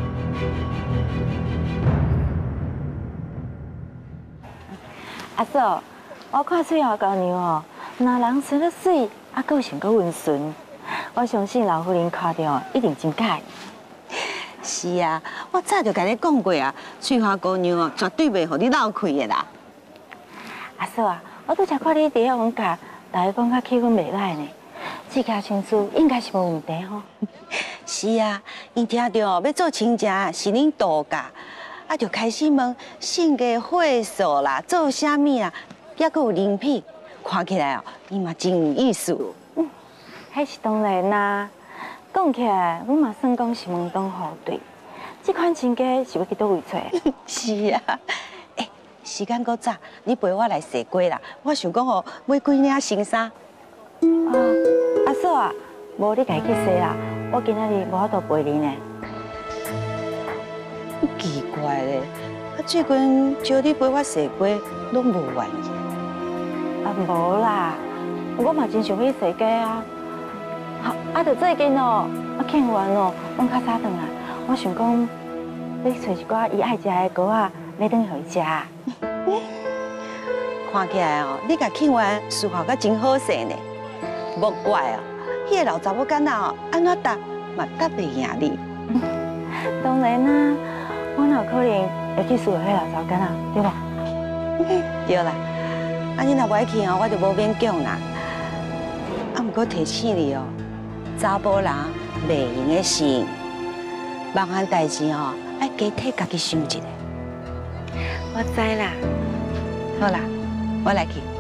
阿嫂，我看水河高娘哦，那人生得水，啊，个性阁温顺，我相信老夫人看到一定真介意。 是啊，我早就甲你讲过啊，翠花姑娘哦，绝对袂互你闹开的啦。 阿嫂啊，我拄则看你伫遐往家，大家讲较气氛袂歹呢，这家亲事应该是无问题吼。 是啊，因听到要做亲戚，是恁度假。啊，就开始问性格、会所啦，做啥物啦，还阁有人品，看起来哦，伊嘛真有意思。 迄是当然啦。讲起来，阮嘛算讲是门当户对。这款亲家是要去倒位找？ 是啊，时间搁早，你陪我来洗锅啦。我想讲哦，买几领新衫。 阿嫂啊，无你家己去洗啦，我今仔日无法度陪你呢。 奇怪咧，最近招你陪我洗锅，拢无愿意。 无啦，我嘛真想去洗锅啊。就最近哦，庆完哦，拢较早转来。我想讲，你找一寡伊爱食的糕啊，来转去伊食。 看起来哦，你甲庆完伺候甲真好势呢。莫怪哦，迄个老查某囡仔哦，安怎答嘛答袂赢你。 当然啦。我哪有可能会去伺候迄老查某囡仔，对无？ 对啦，啊你若不爱去哦，我就无勉强啦。啊，毋过提醒你哦，查甫人袂用的心，麻烦代志哦，爱加替家己想一下。 我知啦。 好啦，我来去。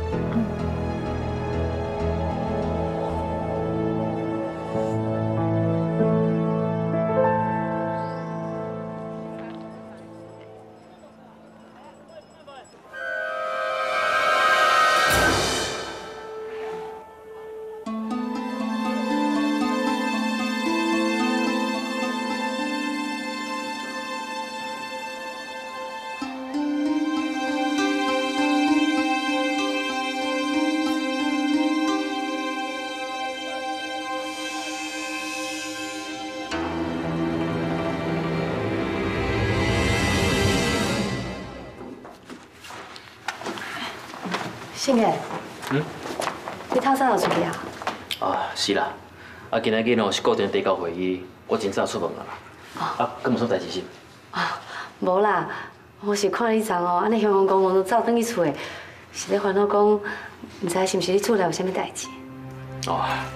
信个，你透早就出去啊？ 是啦，今仔日是固定地交会议，我真早出门啦。敢有啥代志是？ 无啦，我是看你昨哦，安尼雄雄公公都走转去厝的，是咧烦恼讲，唔知是毋是你厝内有啥物代志？ 昨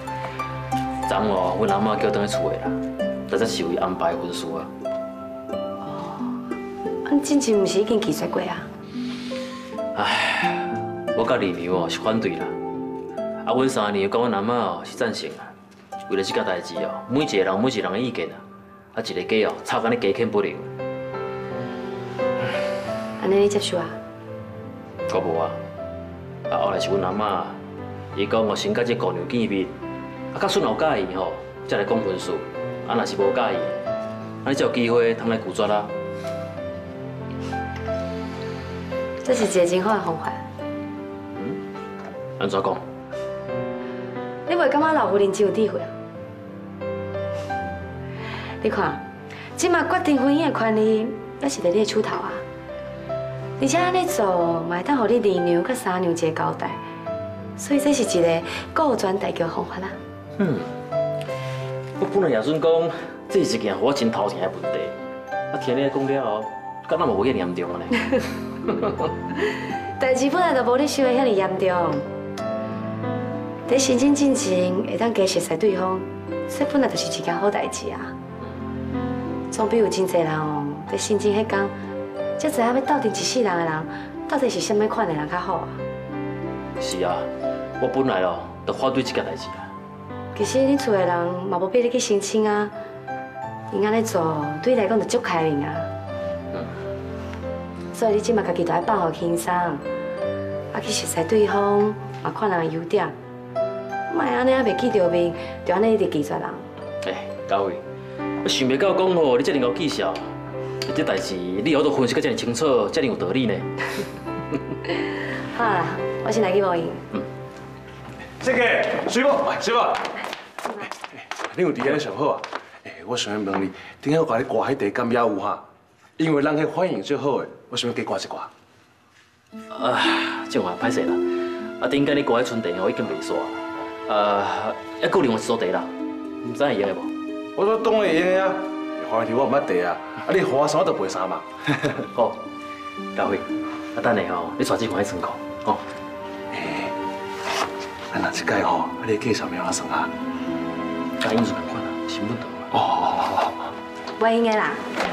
阮阿嬷叫转去厝的啦，但这是为安排婚事啊。 你之前毋是已经拒绝过啊？ 我甲李苗是反对啦。阮3年甲阮阿嬷是赞成啦。为了这件代志每一个人的意见一个家吵甲你加欠不了。 安尼你接受啊？ 我无啊。后来是阮阿嬷，伊讲我先甲这姑娘见面，甲孙后介意才来讲婚事。若是无介意，你才有机会通来拒绝啦。 这是一个真好的方法。 安怎讲？ 你袂感觉老夫人真有智慧啊？你看，即马决定婚姻的权利，也是在你的手头啊。而且安尼做，嘛会当互你二娘甲三娘一个交代，所以这是一个顾全大局的方法啦。 我本来也算讲，这是一件我真头前的问题。听你讲了后，敢若无遐严重呢？ 代志本来就无你想的遐尼严重，在心真进前会当加熟悉对方， 这本来就是一件好代志啊。总比有真侪人哦，在心情迄天，才知影要斗阵一世人的人，到底是什么款的人较好啊？ 是啊，我本来哦，就反对这件代志啊。 其实你厝的人嘛无逼你去申请啊，因安尼做对你来讲就足开明啊。所以你即马家己就要放好轻松，啊去熟悉对方，嘛看人的优点，莫安尼啊袂记着面，就安尼一直拒绝人。 高伟，我想袂到讲哦，你这么有技巧，这代志你有都分析得这么清楚，这么有道理呢。 好啦，我先来去无闲。 这个师傅，师傅，你有伫安尼上好啊？我想要问你，顶下我甲你挂迄茶敢也有哈？因为人迄反应最好的，我想要加挂一挂。 这话歹势啦，顶间你挂迄春茶我已经袂煞，还佫另外一组茶啦，唔知会用的无？ 我说当然会用的啊，反正我唔捌茶啊，你花我3就赔3嘛。 好，高辉，等下吼，你带这款去存库，吼。 咱若即届吼，你介绍名阿算啊？ 甲英顺同款啊，成本大。 哦。 我应该啦。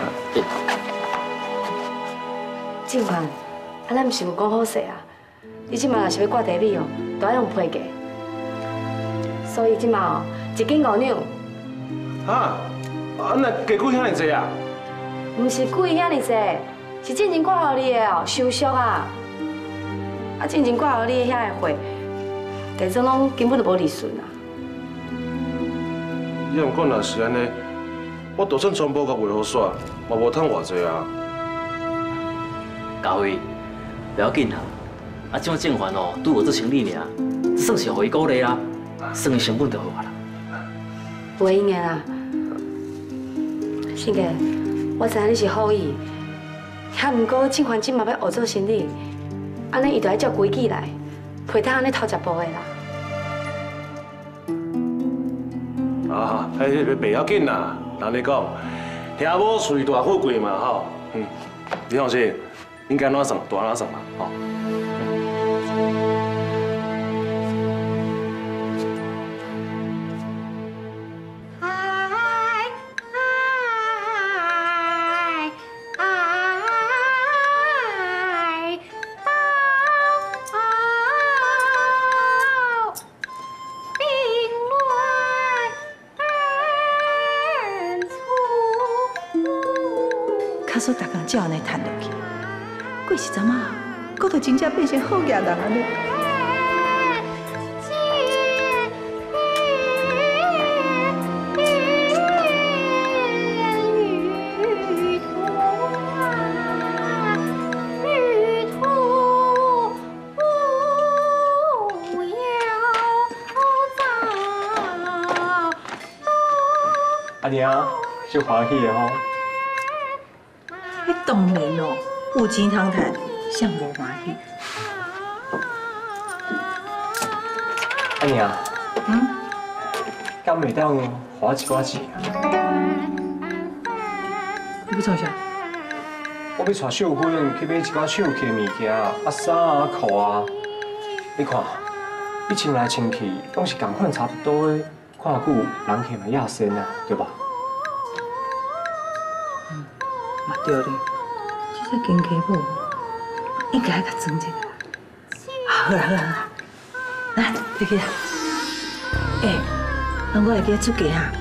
静宽，咱毋是有讲好势啊？你即马若是要挂茶米哦，都要用批价。所以即马哦，一斤5两。 哈？那价贵遐尼济啊？ 毋是贵遐尼济，是进前挂互你的哦，收俗啊！进前挂互你的遐个货，地总拢根本就无利润啊。 要毋过若是安尼，我就算全部甲卖好煞，嘛无趁偌济啊。 高辉，不要紧啦，即摆正环哦，拄有做生意尔，这算是互伊鼓励啦，算伊成本就好啊啦。 袂用的啦，信哥，我知影你是好意，遐毋过正环即嘛要学做生意，安尼伊就要照规矩来，陪他安尼偷食步的啦。 啊，袂要紧啦，人咧讲，兄某厝大富贵嘛吼，你放心，应该哪算大哪算嘛，吼。 卡说逐工照安尼摊落去，过时阵啊，我就真正变成好野人安尼。 阿娘，就欢喜的吼。 迄当然咯，有钱通赚，谁无欢喜？ 阿娘，敢袂当花一寡钱啊？ 你要做啥？ 我要带秀芬去买一寡手气物件，衫啊、裤啊。你看，你穿来穿去，拢是同款差不多的，看久人客嘛亚身啊，对吧？ 嘛对咧，这个金家母应该甲装一个。好啦好啦好啦，来，入去啦。那我来给你出价哈。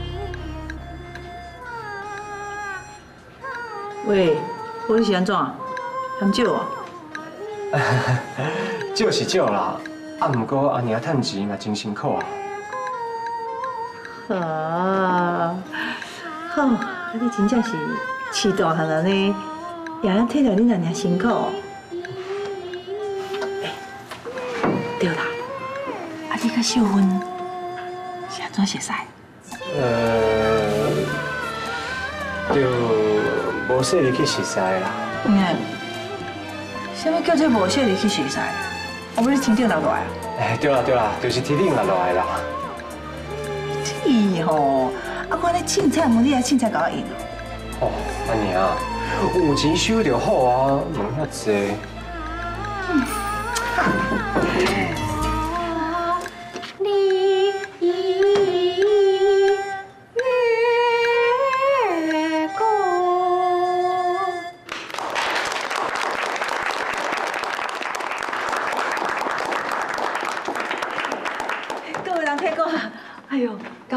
喂，我你是安怎？嫌少啊？ 少是少啦，毋过阿娘趁钱嘛真辛苦啊。 啊，好，你真正是饲大汉人呢，也要体谅恁阿娘辛苦。对啦，你甲秀芬是安怎熟识？ 就无细力去熟识啦。 什么叫做无细力去熟识？我要你天顶落来啊！ 对啦，就是天顶落来啦。 是吼，看你凊彩问你还凊彩甲我应。 哦，阿娘，有钱收就好啊，问遐济。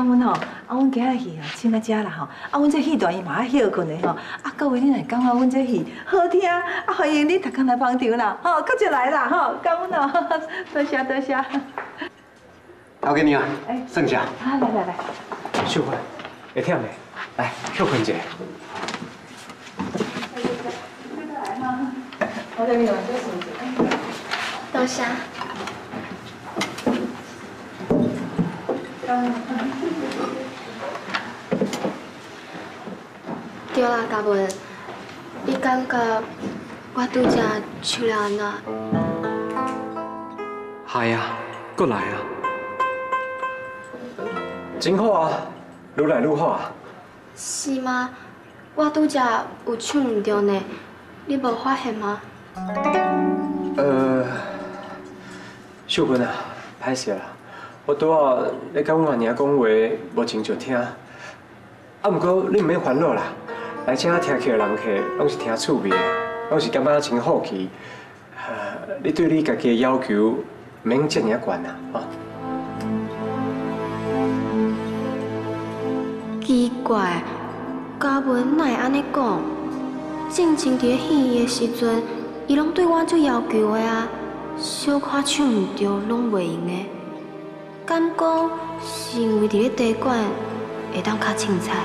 阮吼，阮今仔戏请到遮啦吼，阮这戏段伊嘛爱休困的吼，各位你若感觉阮这戏好听，欢迎你大家来捧场啦，吼，搁就来啦，吼，感恩哦，多谢多谢。 交给你啊，剩下。 来来来， 秀芬，会忝嘞，来休困一下。 我这边有这手机。 多谢。对啦，嘉文，你感觉我拄则手了安怎？ 系啊，搁来啊，真好啊，愈来愈好啊。 是吗？我拄则有手唔对呢，你无发现吗？ 秀芬啊，歹势啦，我拄好咧甲阮阿娘讲话，无真就听。啊，毋过你毋免烦恼啦，来这仔听课的人客拢是听趣味的，拢是感觉真好奇。你对你家己的要求唔免遮尔悬啦，啊。 奇怪，嘉文哪会安尼讲？正经伫戏的时阵，伊拢对我做要求的啊，小可唱唔对，拢袂用的。敢讲是因为伫咧茶馆会当较凊彩？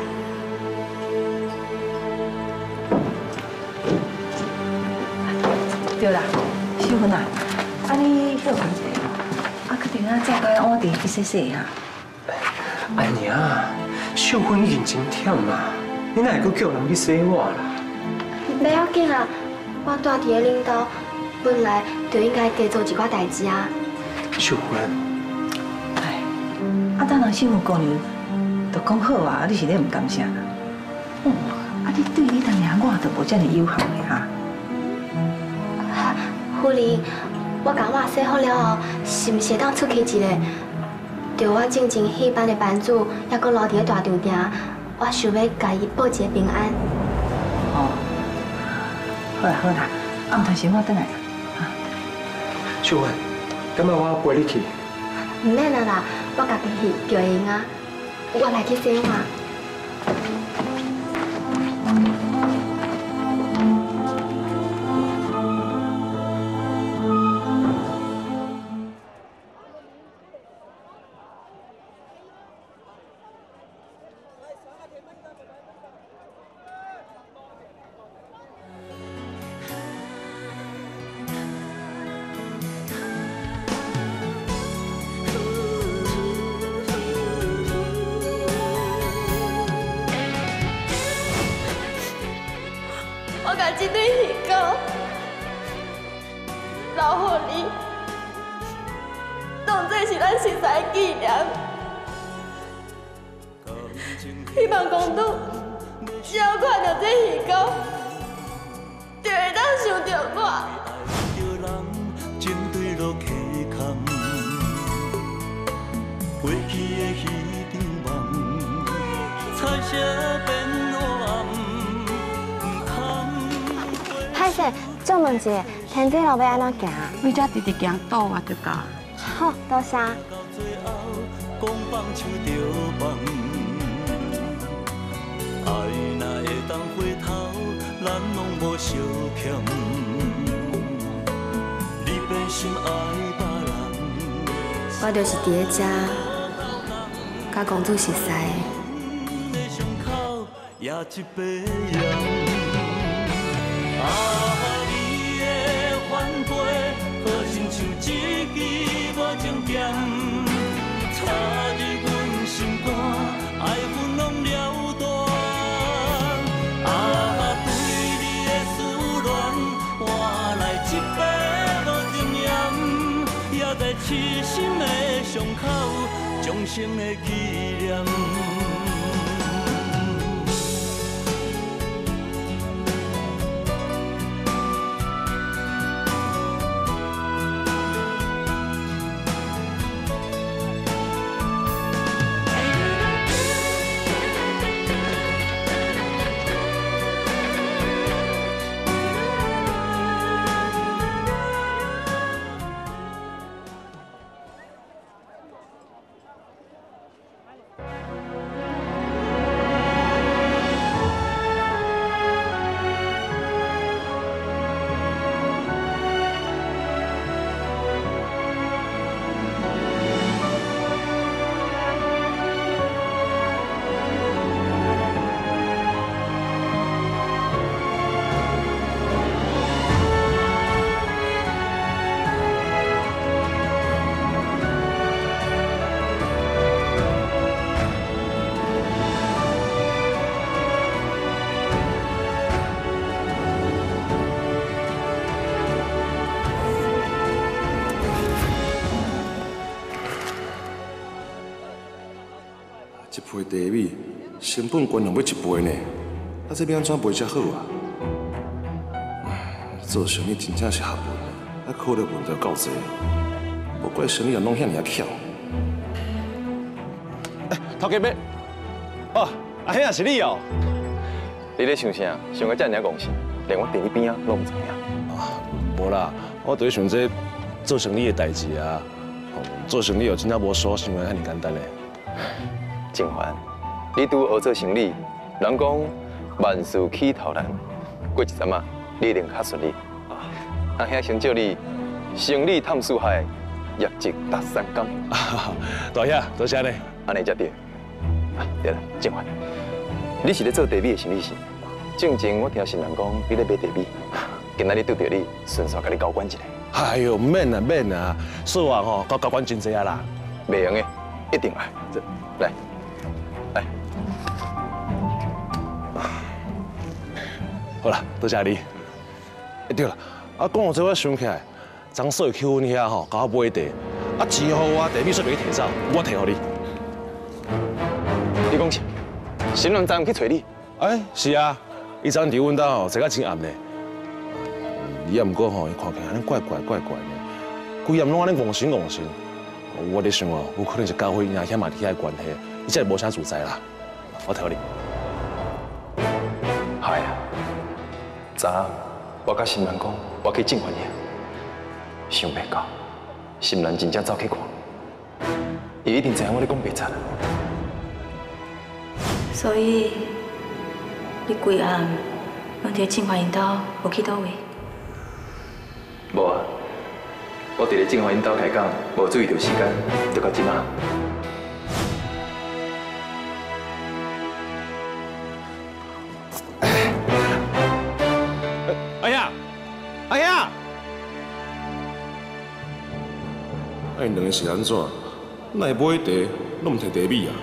对啦，秀芬啊，你休困一下，确定再甲换地去洗洗哈。 阿娘，秀芬已经真忝啊，你哪会阁叫人去洗我啦？ 不要紧啊，我住伫咧恁兜，本来就应该加做一寡代志啊。 秀芬， 等人媳妇姑娘都讲好啊，你是咧唔感谢啦？你对你当年我都无遮尔友好的哈。 夫人，我甲我洗好了后，是毋是会当出去一个？着我正经戏班的班主，还阁留伫咧大场埕，我想要甲伊报一个平安。 好啦好啦，毋通先我转来啦。 秀芬，感觉我陪你去？ 唔免啦，我家己去就会用啊。我来去洗碗。我甲这对鱼狗留互你，当作是咱熟识的纪念。希望公主只要看到这鱼狗，就会当想到我。 针对路溪坎，过去的彼场梦，彩色变黑暗。 歹势，借问一下，天地路要安怎行？ 你只直直行倒啊就到。 好，多谢。 讲放手就放，爱若会当回头，咱拢无相欠。你变心爱别人， 我就是伫咧遮，甲公主熟识的伤口也一杯盐。啊，你的反背，好亲像一支无情剑，插入阮心肝，爱阮拢了断。啊，对你的思念，换来一杯无情盐，也在痴心的伤口，终生的纪念。 茶米，成本关人要1倍呢，啊，这要安怎卖才好啊？做生意真正是学问，啊，考虑问题够多，无怪生意人拢遐尔巧。 头家伯，哦，阿兄是你哦。你咧想啥？想个遮尔戆事，连我地里边啊拢唔知影。 无啦，我就是想这做生意的代志啊。做生意又真正无所想的遐尔简单嘞。 静环，你拄学做生意，人讲万事起头难，过一阵啊，你一定较顺利。阿兄先祝你生意探四海，业绩达3江。 大兄，多谢你。 安尼才对。对了，静环，你是咧做茶米的生意是？正前我听新人讲你咧卖茶米，今仔日拄到你，顺续甲你交管一下。 哎呦，免啊免啊，说话吼，交管真济啊啦。 袂用的，一定来。来，来。 好啦，多谢你。对啦，啊，讲到这我想起来，张嫂去阮遐吼，甲我买茶，啊，钱予我，茶米煞袂摕走，我摕互你。 你讲是？新郎昨暗去找你？ 哎，是啊，伊昨暗伫阮兜吼，坐到真暗呢。伊也毋过吼，伊看起来安尼怪怪的，规暗拢安尼戆神。我咧想哦，有可能是教会影响嘛伫遐关系，伊才会无啥自在啦。我替你。 系啊，昨暗我甲新郎讲，我去正番遐，想袂到，新郎真正走去看，伊一定知影我咧讲白贼。 所以，你规暗拢伫正番因兜，无去倒位？ 无啊，我伫咧正番因兜开讲，无注意到时间，就到即马。 哎呀，哎呀！哎，两个是安怎？来买茶，拢唔摕茶米啊？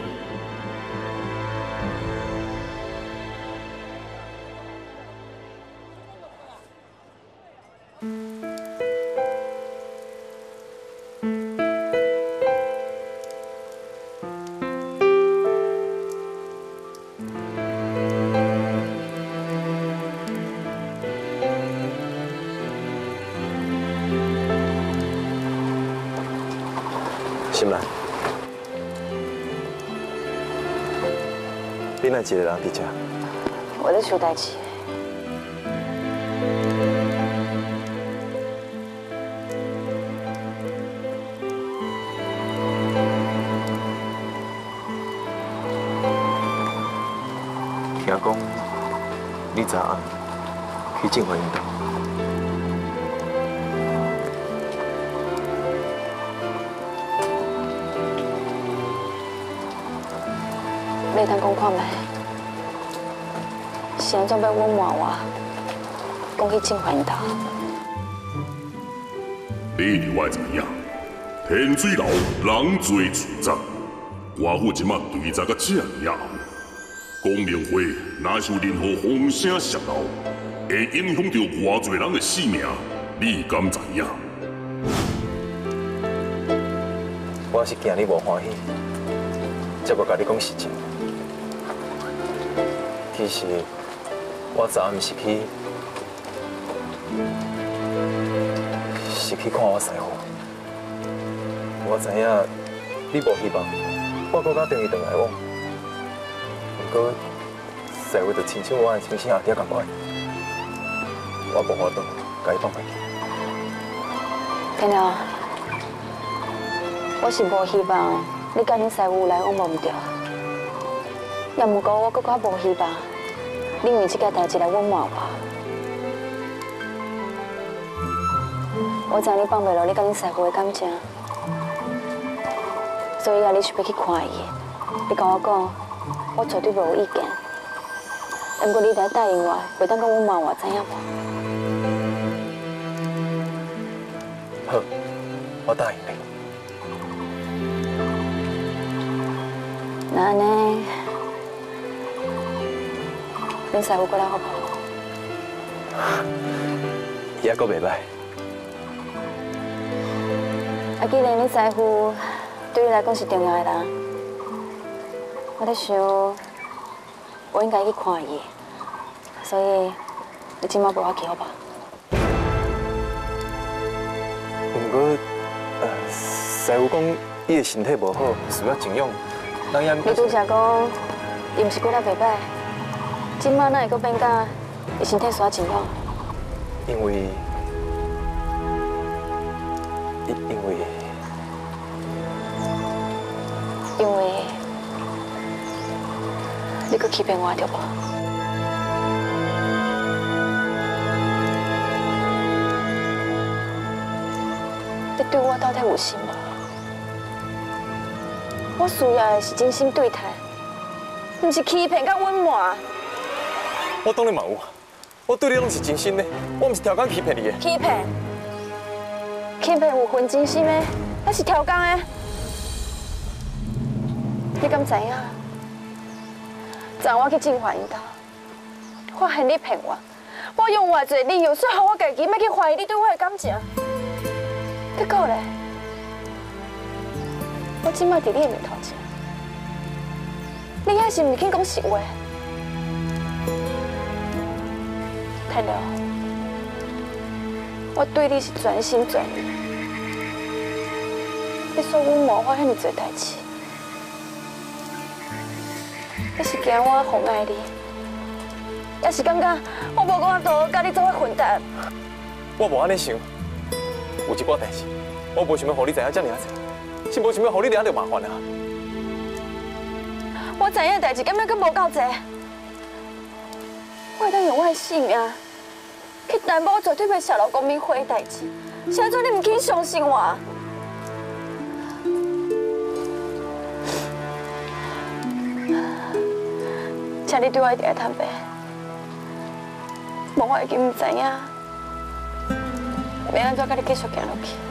心兰，你哪一个人伫遮？ 我在出代志。 听讲你昨暗去正番因兜。 你通讲看觅，是安怎要隐瞒我？讲去正番因兜。 你认为怎么样？天水楼人多自杂，寡妇即马对杂到这样，公明会若是有任何风声泄露，会影响到偌侪人的性命，你敢知影？ 我是惊你无欢喜，才要甲你讲实情。其实我昨暗是去看我师傅。我知影你无希望我搁甲等伊回来往，不过师傅就亲像我的亲生阿爹共款，我无法度甲伊放袂记。 天亮，我是无希望你甲恁师傅来往无唔对，也毋过我搁较无希望你为这件代志来隐瞒我。我知你放袂落你甲恁师傅的感情，所以啊，你想要去看伊。你甲我讲，我绝对无有意见。不过你得答应我，袂当讲隐瞒我，知影无？ 好，我答应你。 那安尼，恁师傅过来好不好？ 伊还阁袂歹。 啊，既然恁师傅对你来讲是重要的人， 我在想，我应该去看伊，所以你今晚陪我去好不好？ 不过，师傅讲伊的身体无好，需要静养。人也你拄则讲，伊毋是过来袂歹，今晚哪会阁变甲伊身体需要静养？ 因为你阁欺骗我对无？你对我到底有心无？我需要的是真心对待，毋是欺骗甲隐瞒。 我当然嘛有，我对你拢是真心的，我毋是条工欺骗你的。 欺骗？欺骗有分真心的，还是条工的？你敢知影？昨我去进华因家，发现你骗我，我用偌侪理由说服我家己，要去怀疑你对我的感情。结果咧，我即摆伫你的面头前，你还是唔肯讲实话。泰良，我对你是全心全意，你说我无法遐尼做代志，你是惊我妨碍你，也是感觉我无法度甲你做伙混搭。 我无安尼想，有一寡代志，我无想要互你知影遮尔啊济，是无想要互你惹到麻烦啊。 我知影的代志，敢若阁无够济。我会当用我的性命去担保，我绝对袂泄露公民会的代志。是安怎你唔肯相信我？请你对我一定要坦白，无我已经唔知影要安怎甲你继续行落去。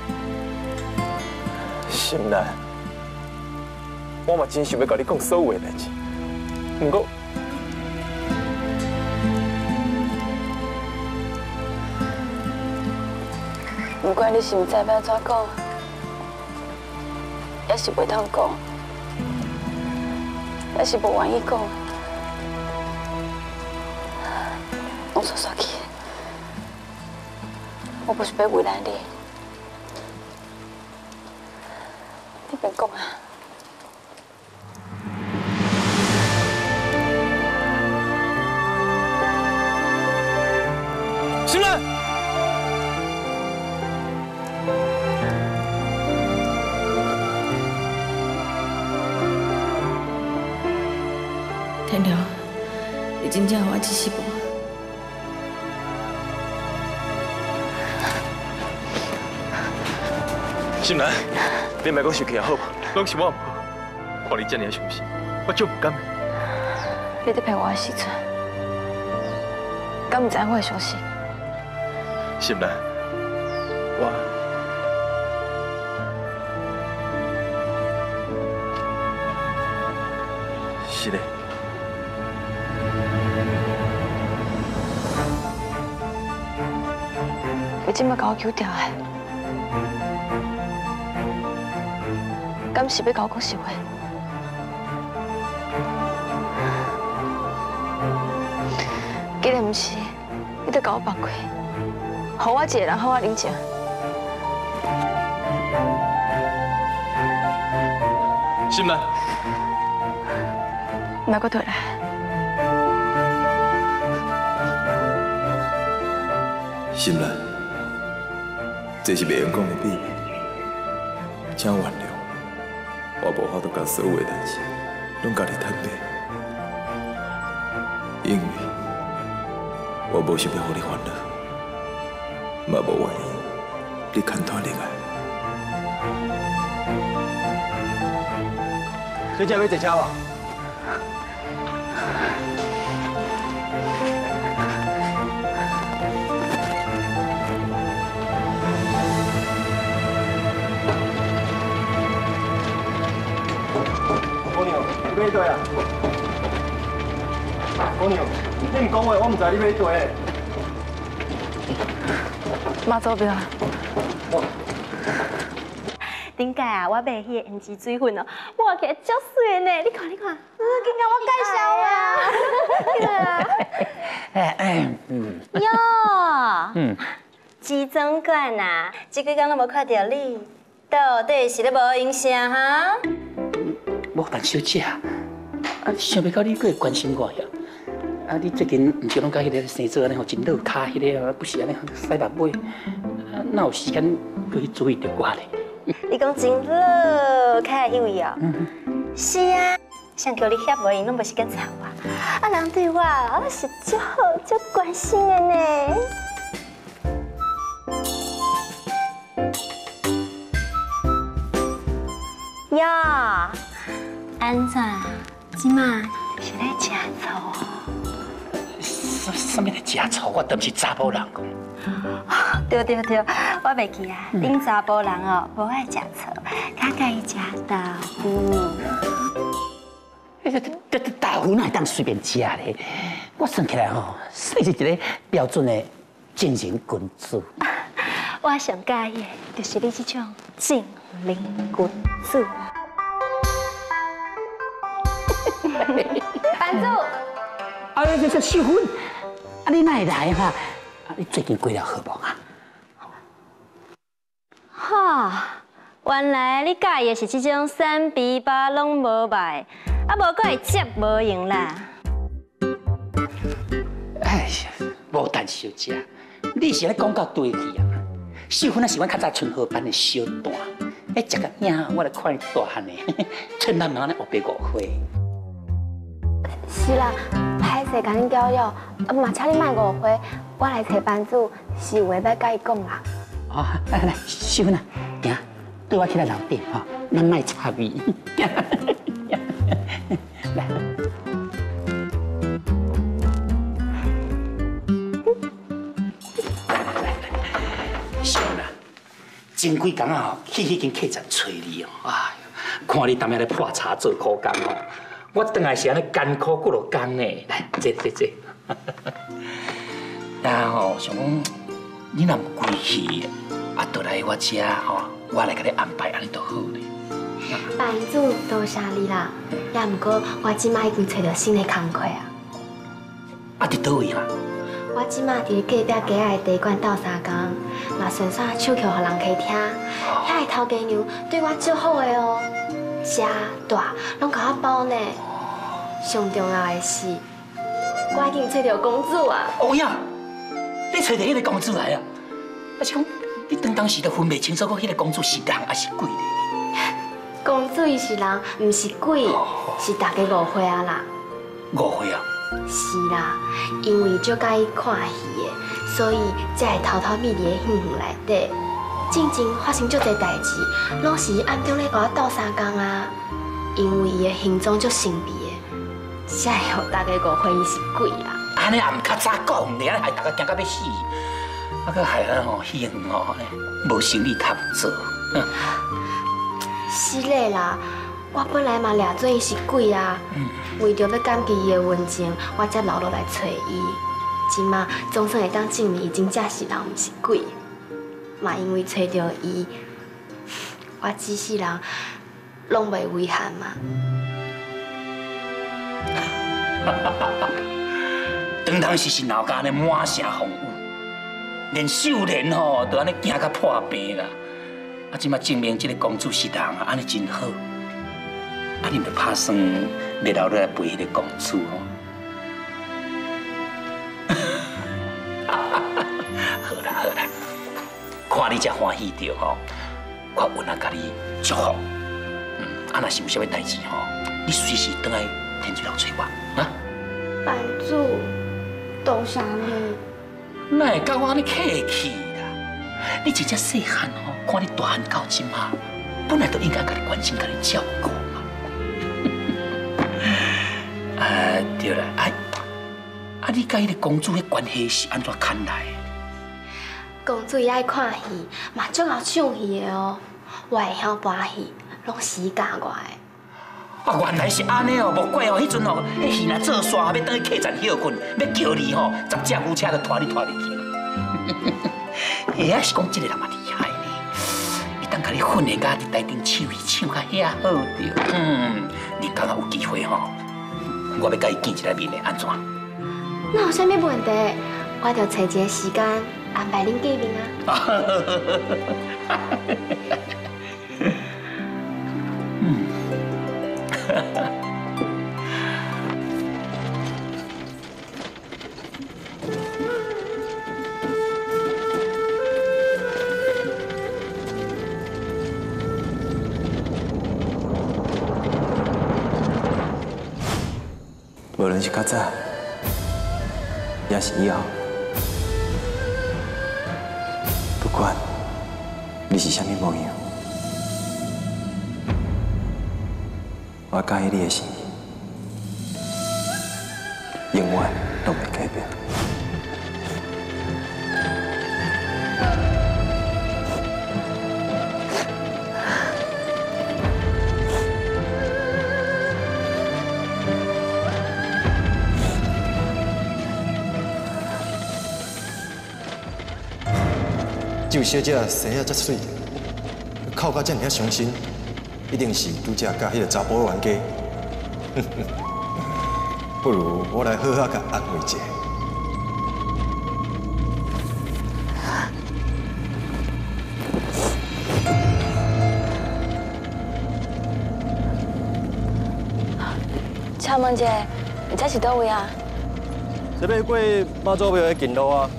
心兰，我嘛真想要甲你讲所有的代志，不过。 不管你是唔知要怎讲，也是袂当讲，也是无愿意讲，拢煞去。我不是要为难你，你别讲啊。 心兰。 天良，你真正有我一世无？ 心兰，你莫讲生气也好吧，拢是我唔好。看你这样伤心，我足唔甘的。 你在骗我的时阵，敢唔知我会相信？ 心兰，我是的。 你即摆甲我求条的，敢是要甲我讲实话？既然唔是，你得甲我放开，互我一个人好好冷静。 心兰， 莫搁退来。 心兰，这是袂用讲的秘密，请原谅，我无法度甲所有的代志拢甲你坦白，因为我无想要互你烦恼，嘛无愿意你牵拖恋爱。 小姐要坐车无？姑娘，你买对啊？姑娘，你唔讲话，我唔知你买对。 马祖标。 顶届啊，我买迄个胭脂水粉哦，抹起来足水的呢。你看，你看，紧甲我介绍啊！哟，支总管啊，这几天都无看到你，到底是咧无影响哈？ 莫但小姐，想袂到你阁会关心我呀！你最近唔是拢甲迄个生做安尼吼，真落卡迄个，不是安尼洗目尾，哪有时间去注意着我咧？ 你讲真落卡因为哦，是啊，想叫你翕无用，拢无时间吵我。人对我是足好、足关心的呢。哟，安怎？即马是咧食醋哦？ 什么咧食醋？我都毋是查甫人。 对，我袂记啊。恁查甫人哦，无爱食醋，较介意食豆腐。 豆腐哪会当随便食咧？我算起来吼，算是一个标准的正人君子。 我上介意的就是你这种正人君子。班主， 这秀芬，你哪会来哈？你最近过了好无啊？ 哈，原来你介意的是这种三比八拢无卖，无过会接无用啦。 哎呀，无但小姐，你是咧讲到对去啊。秀芬啊，是阮较早春和班的小段，食个影，我来看你大汉的，趁咱们安尼学白误会。 是啦，歹势甲恁搅扰，嘛请你莫误会，我来找班主是有话要甲伊讲啦。 哦，来，秀芬啊，行，对我起来楼顶吼，咱莫插味。来。秀芬啊，前几工啊，去迄间客栈找你哦，哎，看你踮遐咧破茶做苦工哦。我等下是安尼艰苦几落工呢，来坐。然后想讲，你若唔归去，倒来我遮吼，我来甲你安排，安尼就好咧。 班主多谢你啦，也毋过我即摆已经找到新的工课啊。 伫倒位啊？ 我即摆伫隔壁街仔的茶馆斗3工，嘛顺便唱曲互人客听。遐个头家娘对我足好的哦。食大拢甲我包呢，上重要的是，我已经找到公主啊！ 哦呀，你找到迄个公主来啊？而且讲，你当时都分袂清楚，讲迄个公主是人还是鬼咧？ 公主伊是人，毋是鬼，是大家误会啊啦。 误会啊？ 是啦，因为足介意看戏的，所以才会偷偷秘伫个戏院内底。真正发生足侪代志，拢是伊暗中咧甲我斗3工啊。因为伊的形状足神秘的，才会互大家误会伊是鬼啦。 安尼也毋较早讲咧，害大家惊到要死，搁害咱吼戏院吼无生意通做。 是嘞啦，我本来嘛掠准伊是鬼啊，为着要感激伊的温情，我才留落来找伊。即马总算会当证明伊真正是人，毋是鬼。嘛因为找到伊，我一世人拢袂遗憾嘛。 当时闹甲安尼满城风雨，连秀莲吼都安尼惊甲破病啦。即马证明这个公主是人啊，安尼真好。你著打算要留落来陪迄个公主吼？好啦。看你这欢喜着吼，我有人甲你祝福。若是有啥物代志吼，你随时倒来天水楼找我啊。 班主，多谢你。 哪会甲我安尼客气啦？你真正细汉吼，看你大汉到即马，本来就应该甲你关心、甲你照顾嘛。对啦，你甲迄个公主迄关系是安怎看来？ 公主伊爱看戏，嘛足好唱戏的哦。我会晓搬戏，拢是伊教我的。 原来是安尼哦，无怪哦，迄阵哦，迄戏若做煞，要倒去客栈休困，要叫你吼，10只牛车就拖你去。哎，是讲这个人嘛厉害呢，伊当甲甲你训练甲伫台顶唱戏唱甲遐好着。你敢若有机会吼？我要甲伊见一个面的，安怎？ 那有啥物问题？我就找一个时间安排恁见面啊。 无论是较早，也是以后，不管你是啥物模样，我介意你的心意，永远都袂改变。 就小姐生啊遮水，哭到遮尔伤心，一定是拄则甲迄个查甫冤家。不如我来好好甲安慰一下。 请问者，这是倒位啊？ 这要过妈祖庙的近路啊。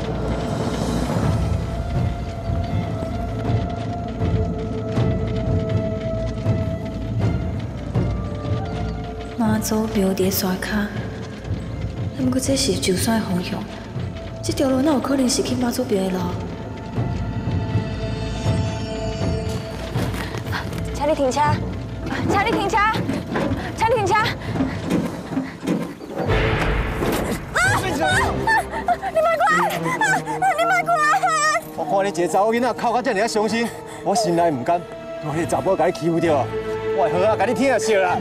妈祖庙伫山骹，不过这是上山的方向，这条路哪有可能是去妈祖庙的路？请你停车！请你停车！请你停车！你莫过来！你莫过来！ 我看你一个查某囡仔哭到遮尔伤心，我心内唔甘，我迄个查甫甲你欺负着啊！我会好好甲你听笑啦。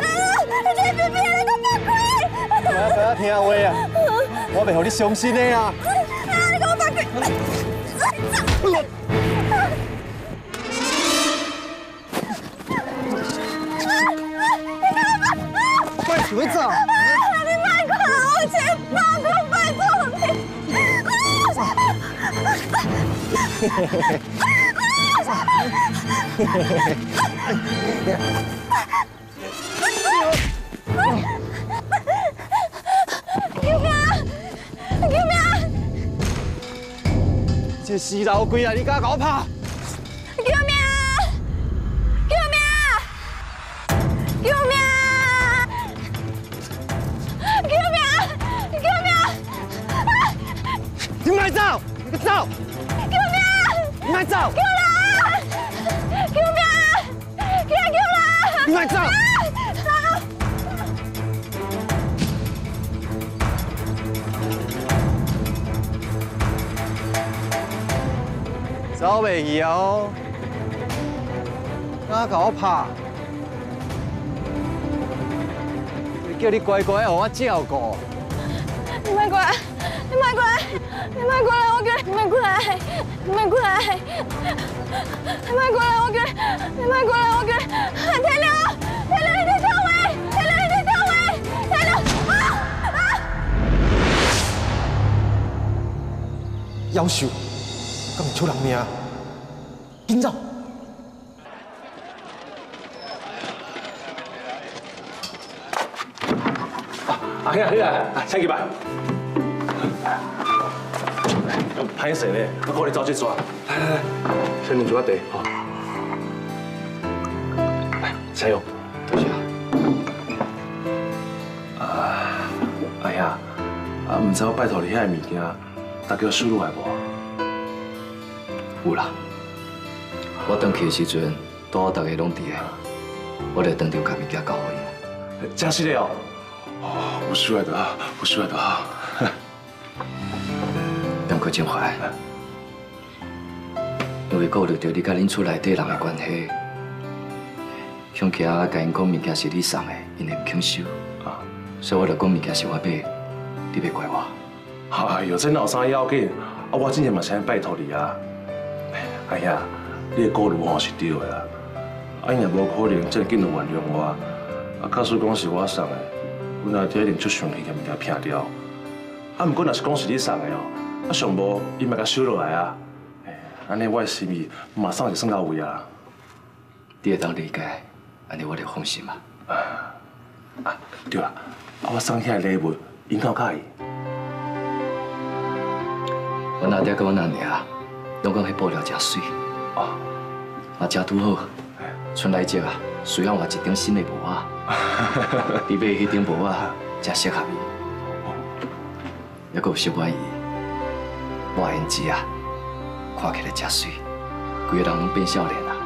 我要跟他听话啊！我袂互你伤心的啊！ 你给我放开！ 快回走！ 你别过来，我钱包给拜托这死老鬼啊！你敢甲我拍？ 救命！救命！救命！救命！救命！ 你莫走！你给走！ 救命！ 你莫走！ 救人！救命！救人！ 你莫走！走袂去啊！哦，敢甲我拍？叫你乖乖，互我照顾。 你莫过来！你莫过来！你莫过来！我叫你莫过来！你莫过来！你莫过来！我叫你，你莫过来！我叫你，天亮！天亮！你在跳位！天亮！你在跳位！天亮！ 夭寿，敢会出人命？紧走！ 啊呀，请起吧。歹势咧，我帮你走去抓。来，先两桌茶，好。来，加油！多谢。哎呀，唔知我拜托你遐物件，大家收落来无？ 有啦。我回去的时阵，拄好大家拢伫个，我就当场把物件交予伊。 真是的哦。哦，不需要的啊，不需要的啊。 不用客气话，因为顾虑到你甲恁厝内底人的关系，向其他甲因讲物件是你送的，因会唔肯收啊，所以我就讲物件是我买，你别怪我。 哎呦，这哪有啥要紧？啊，我真正嘛想拜托你啊。哎呀， 你的顾虑吼是对的啦。啊，伊若无可能这么紧就原谅我，啊，假使讲是我送的，阮阿爹一定出生气，甲物件骗掉。啊，毋过若是讲是你送的哦，啊，上无伊嘛甲收落来啊。安尼我的心意马上就算到位啊。 你会当理解，安尼我就放心啊。 啊，对啦，啊，我送遐礼物，因敢有介意？ 阮阿爹甲阮阿娘拢讲迄布料真水， 哦， 嘛真拄好。春来节啊，需要换一顶新的帽仔，你买迄顶帽仔真适合伊。还佫有小满意，我的胭脂啊，看起来真水，规个人拢变少年啊。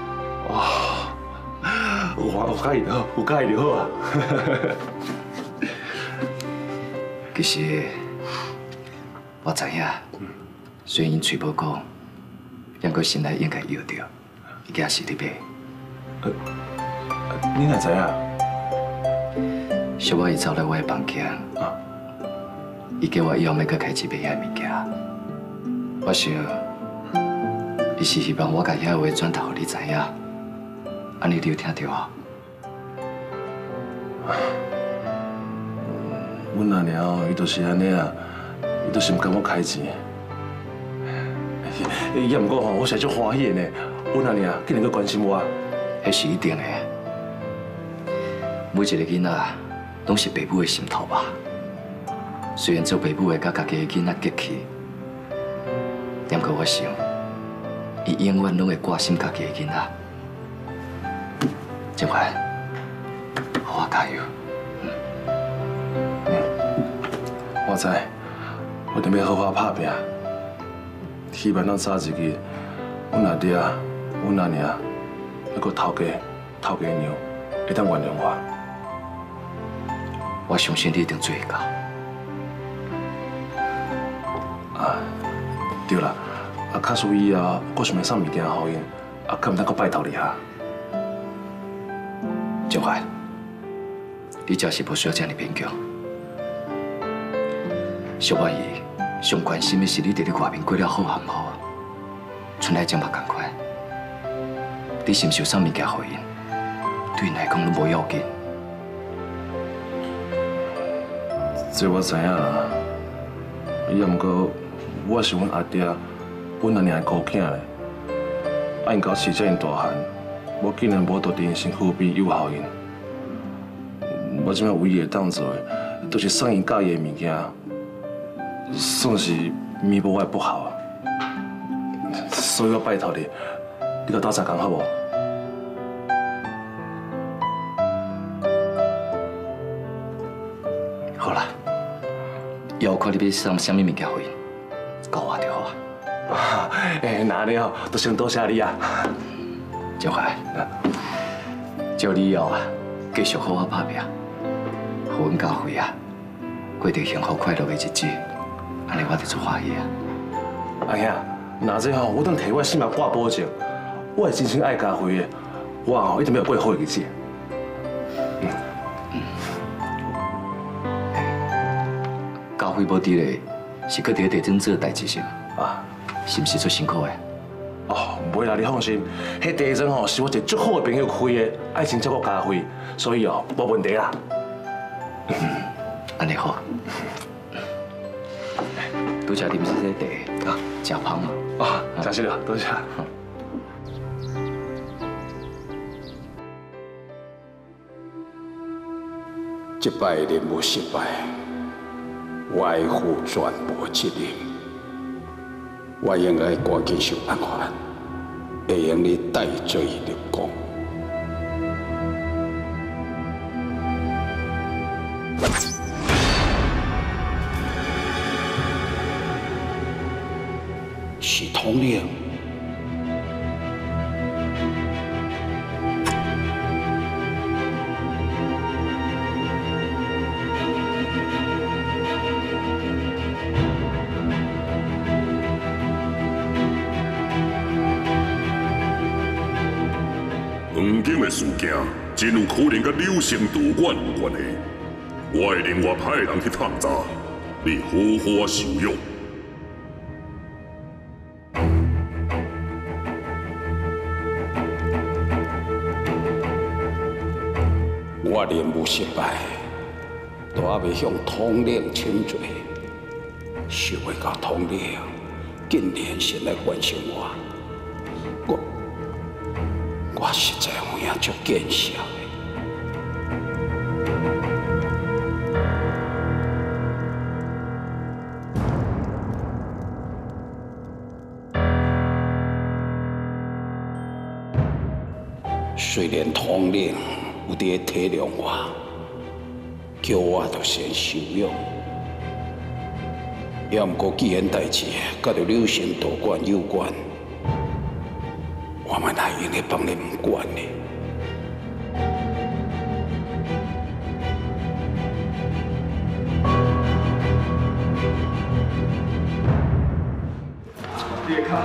哇，有介意就好，有介意就好啊。 其实我知影，虽然因嘴无讲，但佫心内应该摇着，伊家是你买。 你哪知影？ 小我伊走来我的房间，伊叫我以后要佮开始买遐物件。我想，伊是希望我甲遐话转达互你知影，安尼你有听到啊？ 阮阿娘伊就是安尼啊，伊就是唔甘我开钱。也毋过吼，我实在足欢喜的呢。阮阿娘竟然佮关心我。 迄是一定的。每一个囡仔拢是爸母的心头吧。虽然做爸母的甲家己的囡仔结气，但可我想，伊永远拢会挂心家己的囡仔。静怀，好好加油。 我知，我一定要好好打拼。希望咱早一日，阮阿爹、阮阿娘。那个头家娘会当原谅我， 我相信你一定做会到。 啊，对啦，啊，假使以后我想要送物件给因，啊，可毋通搁拜托你哈。 静怀，你真是无需要这样勉强。小满意上关心的是你伫咧外面过了好含好，春来节嘛同款。你是毋是有送物件给因？对因来讲都无要紧。 这我知影啦，也毋过我是阮阿爹、阮阿娘的孤囝咧。啊，因到饲这因大汉，我竟然无倒伫因身躯边诱惑因。我即摆唯一会当做的，就是送因介意的物件，算是弥补我的不好。所以我拜托你，你甲斗相共好无？ 好啦，以后看你要送什么物件给因，交我就好啊。 那安尼哦，都先多谢你啊。 静怀，照你以后啊，继续好好打拼，互阮家辉啊，过着幸福快乐的日子，安尼我就足欢喜啊。 阿兄，那这吼，我当替我性命挂保证，我会真心爱家辉的，我吼一定要过好日子。 家辉无伫咧，是搁伫地震做代志是吗？ 啊， 是毋是足辛苦的？ 哦，袂啦，你放心，迄地震吼是我一个足好的朋友开的，爱情照顾家辉，所以哦无问题啦。 安尼好。拄则啉这茶啊，真芳啊！ 啊，真是了，多谢。 这摆任务失败，我会负全部责任。我应该赶紧想办法，会用你带罪入宫。是统领。 黄金的事件真有可能甲柳城道馆有关系，我会另外派人去探查，你好好受用。 我任务失败，都还未向统领请罪，想要甲统领竟然先来关心我，我实在有影足见笑的。虽然统领有伫体谅我，叫我着先收养，也毋过既然代志甲着柳姓道观有关，我嘛哪会用咧放咧唔管呢？ 别看。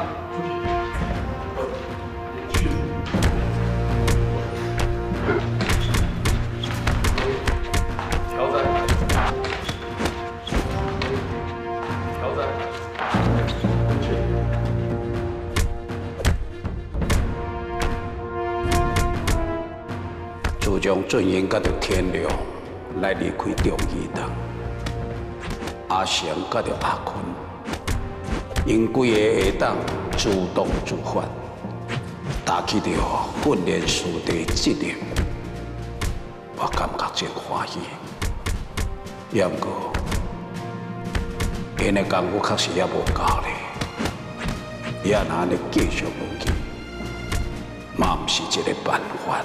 自从俊英甲着天亮来离开中医堂，阿成甲着阿坤，因几个下当自动自发，担起着训练师弟责任，我感觉真欢喜。也毋过，因的功夫确实也无够咧，也若安尼继续落去，嘛毋是一个办法。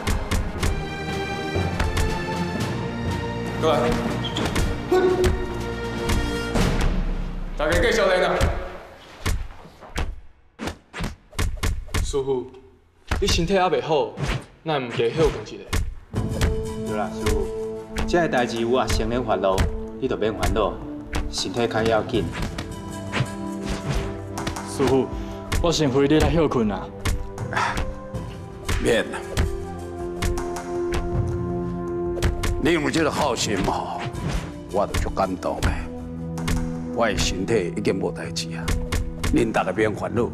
过来，大家继续练啊！师傅，你身体还袂好，咱唔加休困一下。 对啦，师傅，这个代志有阿成咧烦恼，你就免烦恼，身体较要紧。 师傅，我先回你来休困啊。 免啦。 你有这个好心哦，我就足感动的。我的身体已经无代志啊，恁大家免烦恼。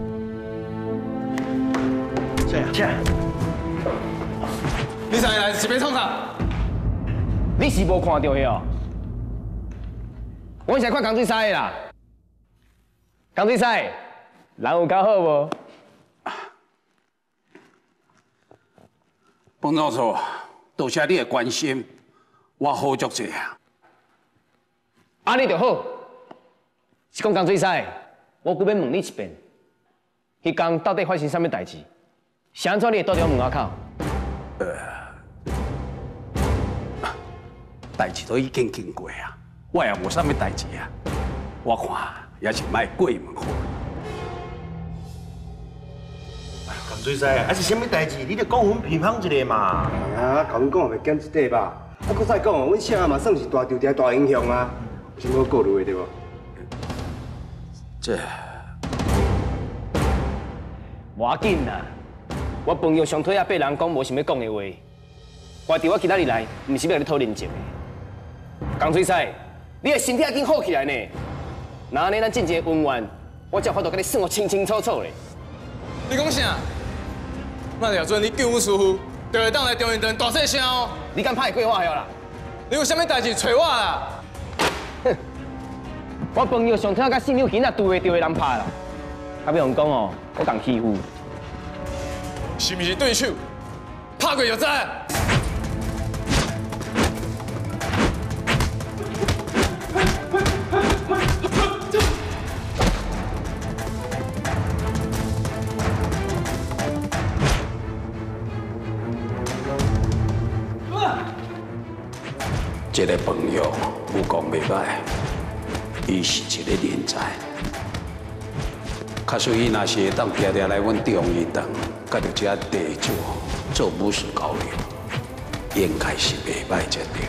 这， 你上来是要创啥？ 你是无看到迄哦？我是来看江水赛的啦。江水赛，人有较好无？ 彭教授。 多谢你的关心，我好足济啊！ 安尼就好。是讲江水赛，我阁要问你一遍，迄天到底发生啥物代志？是安怎你会倒伫我门口？ 代志都已经经过啊，我也无啥物代志啊。我看也是莫过门好。 江水师啊，是啥物代志？你着讲阮批判一下嘛。 啊，甲阮讲也袂减一块吧。啊，搁再讲哦，阮啥嘛算是大条条大英雄啊，有啥物顾虑的对无？ 这无要紧啦，我朋友上腿啊，被人讲无想要讲的话，我伫我今仔日来，毋是要甲你讨认情的。江水师，你的身体已经好起来呢，那安尼咱进一个恩怨，我才有法度甲你算得清清楚楚嘞。 你讲啥？那条准你救阮师傅，就会当来中央堂大细声哦。 你敢拍过我晓啦？ 你有啥物代志找我啦？ 哼！我朋友上腿甲姓刘囡仔拄会着的人拍啦，还要用讲哦，我共欺负。 是毋是对手？拍过就知。 这个朋友武功袂歹，伊是一个人才。假使伊若是会当常常来阮中医堂，甲着这地主做武术交流，应该是袂歹才对。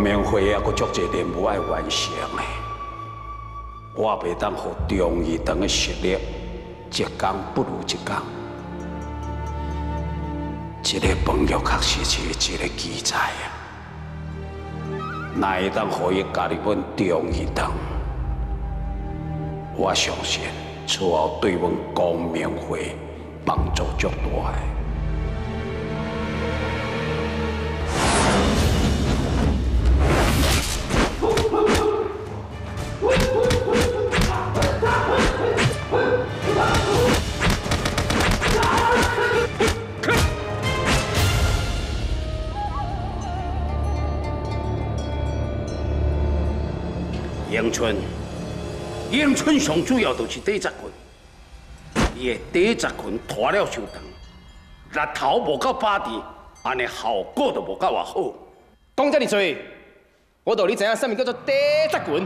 明会也阁足侪任务要完成的，我袂当互中义堂的实力一天不如一天。这个朋友确实是一个奇才啊！哪会当互伊加入阮中义堂？我相信此后对阮光明会帮助足大的。 迎春上主要就是第一群，伊的第一群拖了伤长，日头无够巴地，安尼效果就无够偌好。 讲遮尔多，我道你知影啥物叫做第一群？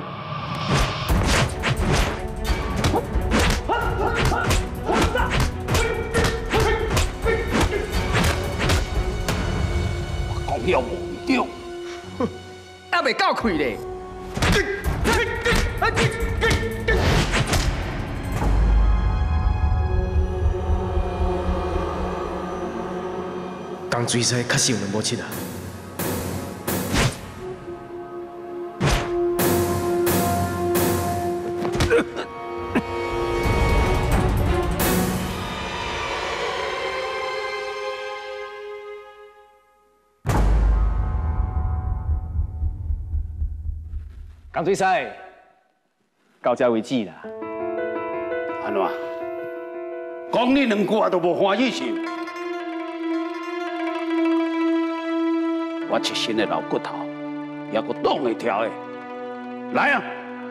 我讲了无对， 还袂够气咧！ 江水西确实有两无七啊！ 江水西，到这为止啦。 安怎？讲你两句都无欢喜是？ 我一身的老骨头，也阁挡会跳的。来啊！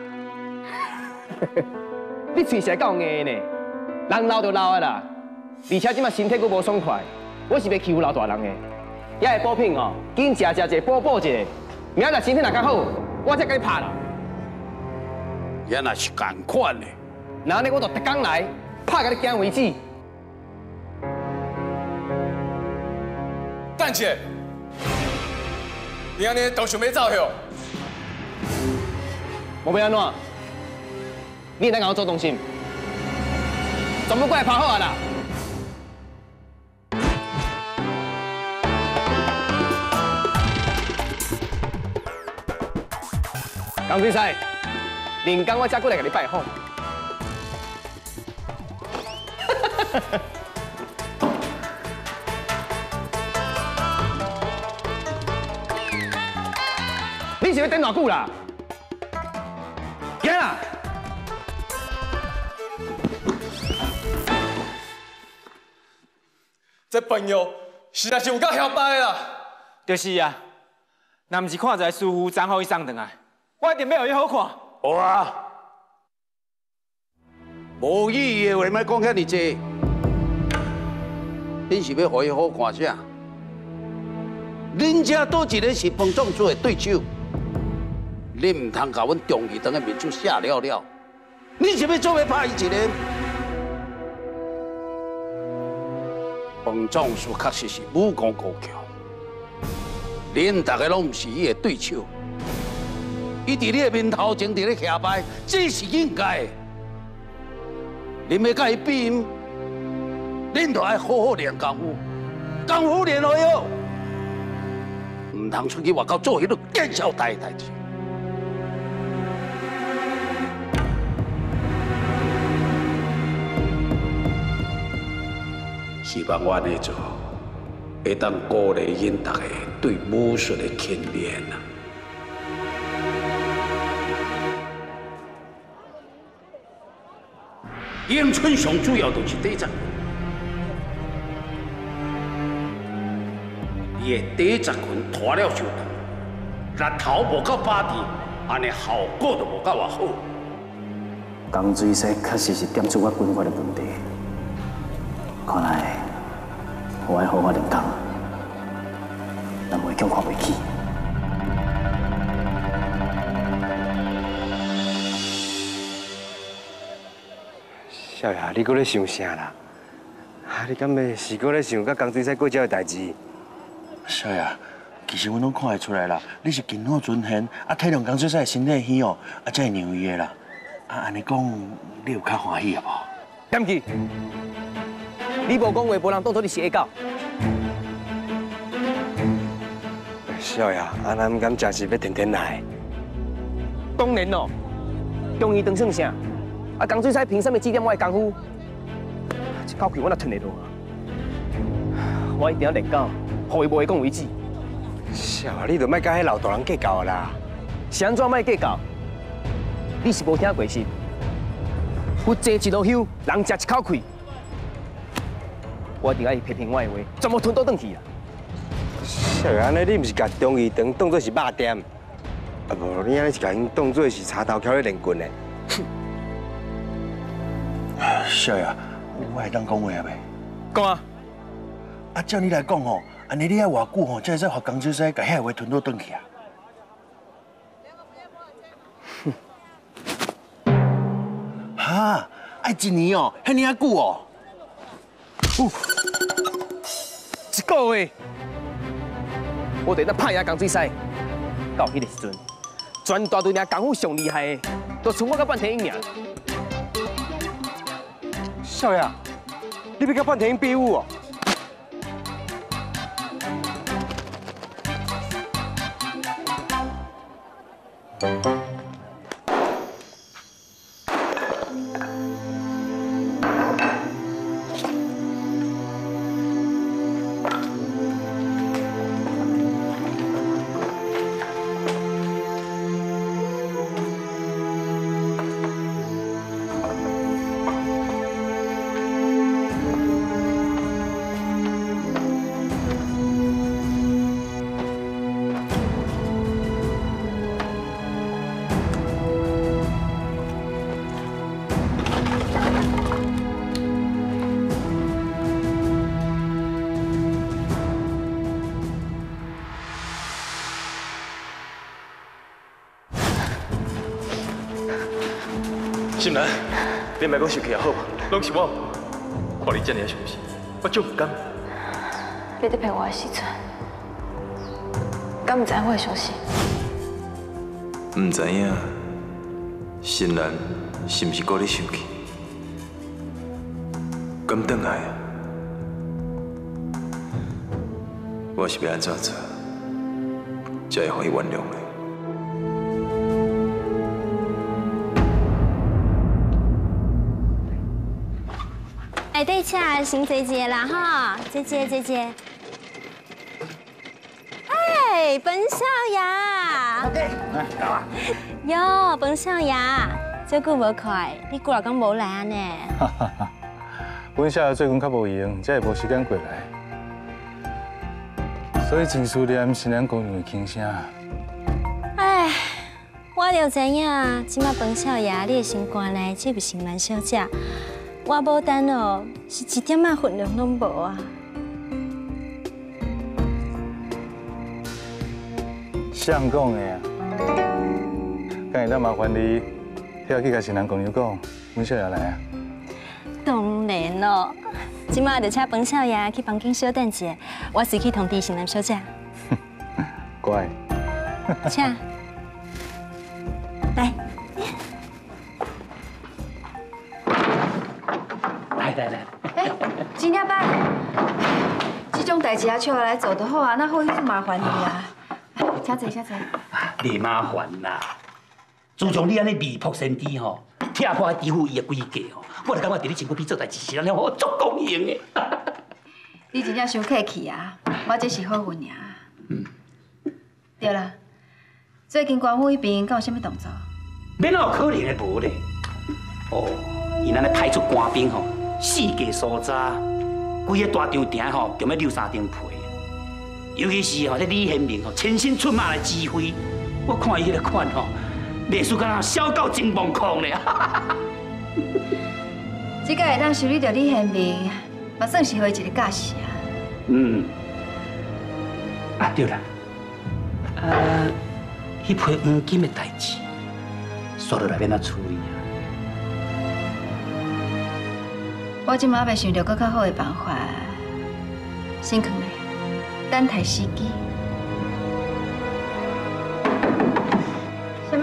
你嘴实够硬呢，人老就老啊啦，而且即马身体阁无爽快，我是要欺负老大人的。遐个补品哦，紧食者补一下，明仔身体若较好，我才甲你拍啦。 原来是同款的， 那安尼我就逐工来，拍甲你惊为止。 蛋姐。 你安尼都想要走哟？ 无要安怎？你哪甲我做东西？全部过来拍好啊啦！江水西，连工我才过来甲你拜访。你是要等偌久啦？行啦！ 这朋友实在是有够嚣摆啦！ 就是啊，若不是看在师傅昨好伊送转来，我一定要互伊好看。 好啊，无意义的话，莫讲遐尼济。恁是要互伊好看啥？恁遮倒一个是彭总主的对手。 你唔通甲阮中义堂的面子吓了了，你是要做要拍伊一个？彭壮士确实是武功高强，恁大家拢唔是伊的对手。伊伫你的面头前伫咧下摆，这是应该的。恁要甲伊比，恁就爱好好练功夫，功夫练好哟，唔通出去外口做迄种见笑代的代志。 希望我安尼做，会当鼓励因大家对武术的训练啊。迎春上主要就是第一群，伊的第一群拖了伤长，日头无够巴地，安尼效果就无够偌好。 江水西确实是点出我军法的问题，看来。 我爱好好练功，咱袂叫看袂起。 少爷，你搁咧想啥啦？你敢会是搁咧想甲江水西过招的代志？ 少爷，其其实阮拢看会出来啦，你是筋骨存现，体量刚做使身体虚哦，才会让伊的啦。安尼讲，你有较欢喜啊无？ 点记，你无讲话，无人当作你是下狗。 少爷，咱唔敢真是要天天来。 当然咯，中医当算啥？江水彩凭什么指点我的功夫？这口气我哪吞得落啊？我一定要练到，互伊无会讲为止。 少爷，你著莫甲迄老大人计较啦。 是安怎莫计较？你是无听过是？佛坐一路香，人食一口气。我一定要批评我的话，全部吞倒转去啊！ 少爷，安尼你毋是甲中医堂当作是肉店？啊无，你安尼是甲因当作是茶头翘咧练棍的。 少爷，我会当讲话啊未？ 讲啊！ 照你来讲吼，安尼你爱偌久吼，才会使学江水师甲遐话吞倒转去啊？哈，爱一年哦，遐尼啊久哦。 一个月，我得当拍赢江水师。到迄个时阵，全大队领功夫上厉害的，都剩我甲半天英尔。 少爷，你要甲半天英比武哦？ 心兰，你莫讲生气也好吧，拢是我，看你这样的伤心，我就不甘。 你在骗我的时阵，敢唔知我会伤心？ 唔知影，心兰是毋是搁咧生气？敢转来啊？我是要安怎做，才会互伊原谅你？ 内底请先坐一下啦，哈，坐。哎，本少爷。OK， 来啊。 哟，本少爷，这久无看，你过来敢无来啊呢？ 本少爷最近较无闲，才会无时间过来，所以真思念新娘姑娘的轻声。 哎，我就知影，即马本少爷你的心肝内这位新兰小姐。我无等哦，是一点仔分量拢无啊！ 谁讲的啊？敢会当麻烦你，跳去甲新郎公娘讲，本少爷来啊？ 当然咯，即马就请本少爷去房间稍等一下，我先去通知新兰小姐。 乖。 请。来。 来， 真正办，这种代志啊，笑来做就好啊，那好去麻烦你啊。请坐。 袂麻烦啦。自从你安尼未扑先知吼，踢破支付伊的规矩吼，我就感觉伫你身躯边做代志是安尼好足公平的。 你真正伤客气啊，我这是好运尔。对啦，最近官府迄边敢有啥物动作？ 免哪有可能的无咧？哦，伊安尼派出官兵吼。四界所在，规个大场埕吼，就要溜3张皮。尤其是吼，这李贤明吼，全身出马来指挥，我看伊迄个款吼，袂输敢若小狗真懵狂咧。 这个会当修理到李贤明，嘛算是互伊一个教示啊。 啊对啦，迄批黄金的代志，煞落来要怎处理啊？ 我即马袂想到更较好的办法，先藏咧，等待时机。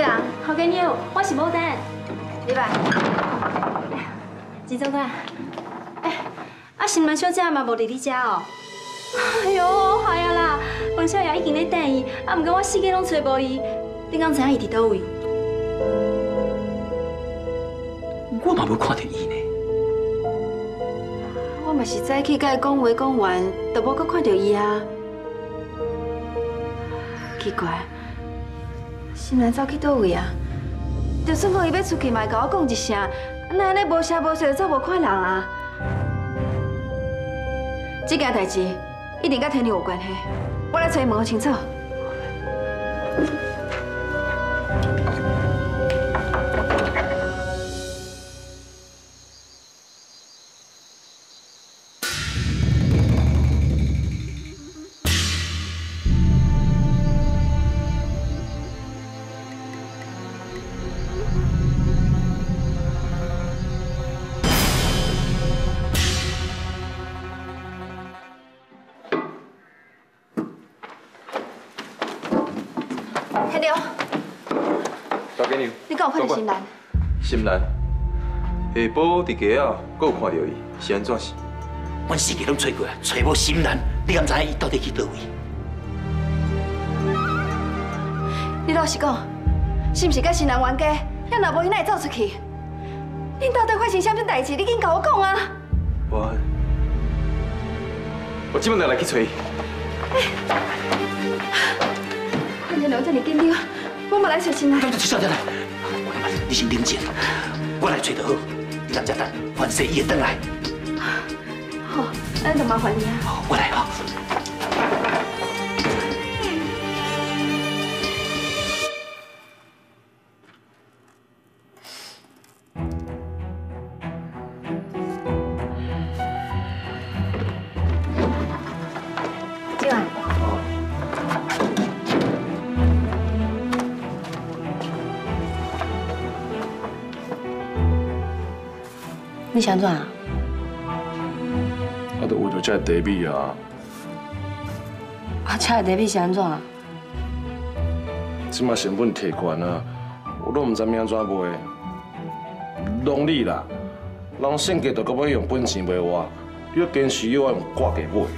别人，头家娘，我是牡丹，礼拜。金总管，新兰小姐嘛无伫你家哦。哎呦，害啊啦！王小爷已经咧等伊，毋过我四界拢找无伊，你敢知影伊伫倒位？ 我嘛无看到伊呢。 我嘛是早起甲伊讲话讲完，都无搁看到伊啊。奇怪，新兰走去倒位啊？就算讲伊要出去，嘛会甲我讲一声，那安尼无声无息就走无看人啊。这件代志一定甲天佑有关系，我来找伊问个清楚。天佑， 大家娘， 你敢有看到新兰？ 新兰，下晡伫街啊，阁有看到伊，是安怎是？ 阮四个拢找过，找无新兰，你敢知影伊到底去倒位？ 你老实讲，是毋是甲新兰冤家？要若无伊，哪会走出去？恁到底发生啥物代志？你紧甲我讲啊！ 我即摆就来去找伊。 天佑这么紧张，我嘛来找新兰。 小姐来，你先冷静，我来找就好。你暂时等，凡事伊会转来。 好，那就麻烦你啊。 我来哦。 今晚。你想怎啊？ 我都为着这地米啊！ 这个地米是安怎？ 即马成本提悬啊，我都唔知要安怎卖。拢你啦，人性格就搁要用本钱卖我，你要坚持要我用挂价买。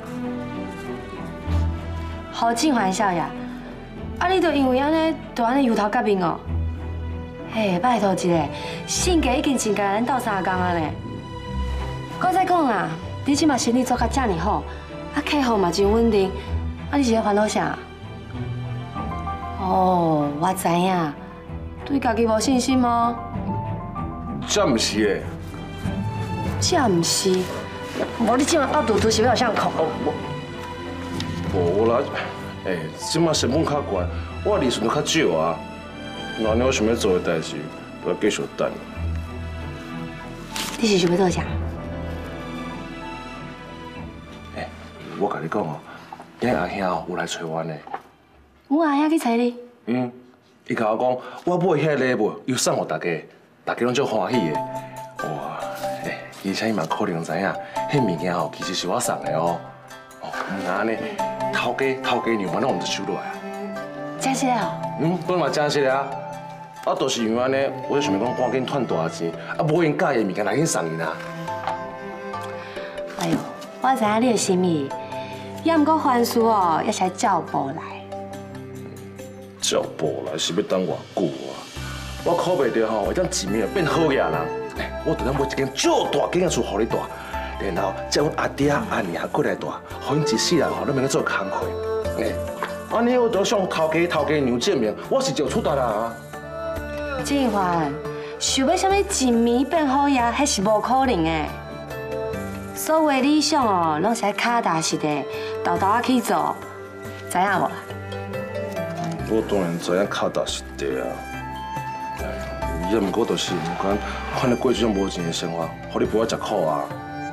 好静还少呀！你就因为安尼，就安尼油头革面哦？嘿，拜托一个，性格已经真甲咱斗3工啊呢。搁再讲啦，你即马生意做甲这么好，客户嘛真稳定，你是咧烦恼啥？哦，我知影，对家己无信心吗？ 这唔是诶， 这唔是，无你即马爆肚肚是要上口？ 无啦，即马成本较悬，我利润就较少啊。那你我想要做的代志，就要继续等。 你是想要做啥？ 我甲你讲哦，恁阿兄有来找我呢。 我阿兄去找你？ 伊甲我讲，我买遐礼物又送互大家，大家拢足欢喜的。哇，而且伊嘛可能知影，迄物件其实是我送的哦。那安尼，头家娘嘛拢唔收落来啊。 真实哦？ 本嘛真实啊。就是因为安尼，我就想要讲赶紧赚大钱，无因介意物件来紧送因啊。 哎呦，我知影你的心意，也毋过凡事哦，要是照步来。 照步来是要等偌久啊？我考袂到吼，会当一暝变好野人。我着当买一间足大间的厝，互你住，然后叫阮阿爹阿娘过来住，互因一世人吼，都免去做工课。安尼我着向头家娘证明，我是就出大人啊。 志环，想要啥物一暝变好野，迄是无可能的。所有的理想哦，拢是爱脚踏实地，豆豆啊去做，知影无？ 我当然知影脚踏实地啊。也毋过就是唔管看你过这种无钱的生活，互你陪我食苦啊。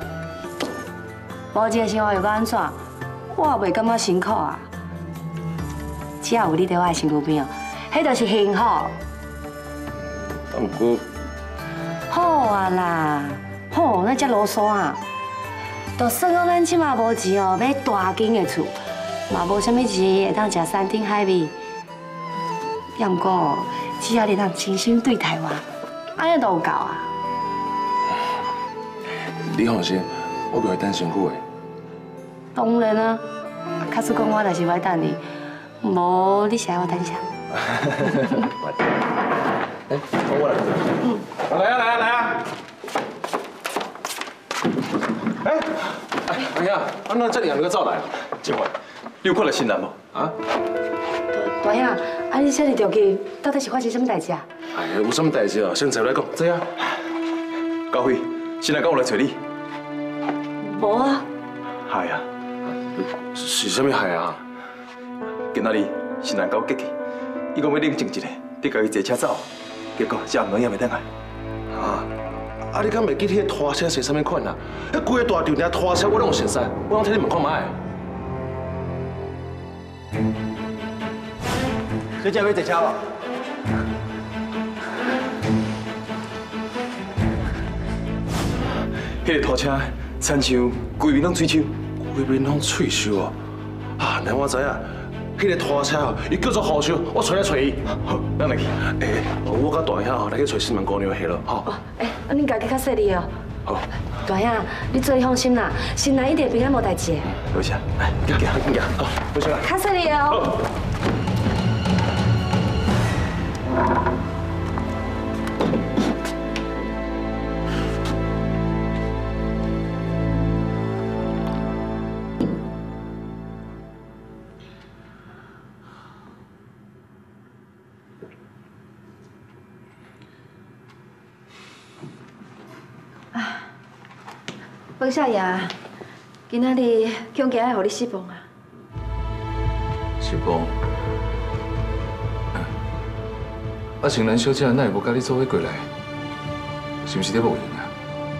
无钱的生活又搁安怎？我也袂感觉辛苦啊。只要有你在我的身躯边哦，迄就是幸福。 毋过好啊啦，好，那才啰嗦啊！就算讲咱即马无钱哦，买大间的厝，嘛无啥物钱会当食山珍海味， 也毋过只要你能真心对待我，安尼都有够啊。 你放心，我不会等辛苦的。 当然啊，假使讲我就是会等你，无你是爱我等啥？ 我来。来啊来啊来啊！哎呀，那这里两个走来，静慧，你有看到新人无？啊？ 大兄，啊你这里着急，到底是发生什么代志啊？ 哎呀，有什么代志啊？先坐来讲，坐啊。高辉，新人跟我来找你。 无啊。 害啊？是什么害啊？今仔日新人跟我结去，伊讲要冷静一下，你家己坐车走，结果这暗暝也袂等来。啊！啊！你敢袂记迄个拖车是啥物款啊？迄规个大场尔拖车我拢有熟悉，我拢替你问看卖。 小姐要坐车无？ 迄个拖车亲像规面拢水手，规面拢脆手哦。啊，那我知影，迄个拖车哦，伊叫做好手，我找来找伊。好，咱来去。我甲大兄哦来去找新闻姑娘去了，吼。 恁家己较细腻哦。 好。 大兄，你做放心啦，新人一定平安无代志的。 多谢，来，紧行，紧行，好，不行啦。 较细腻哦。方少爷，今仔日强家爱互你失望啊！ 失望？啊，成兰小姐哪会无甲你做伙过来？是毋是咧无闲啊？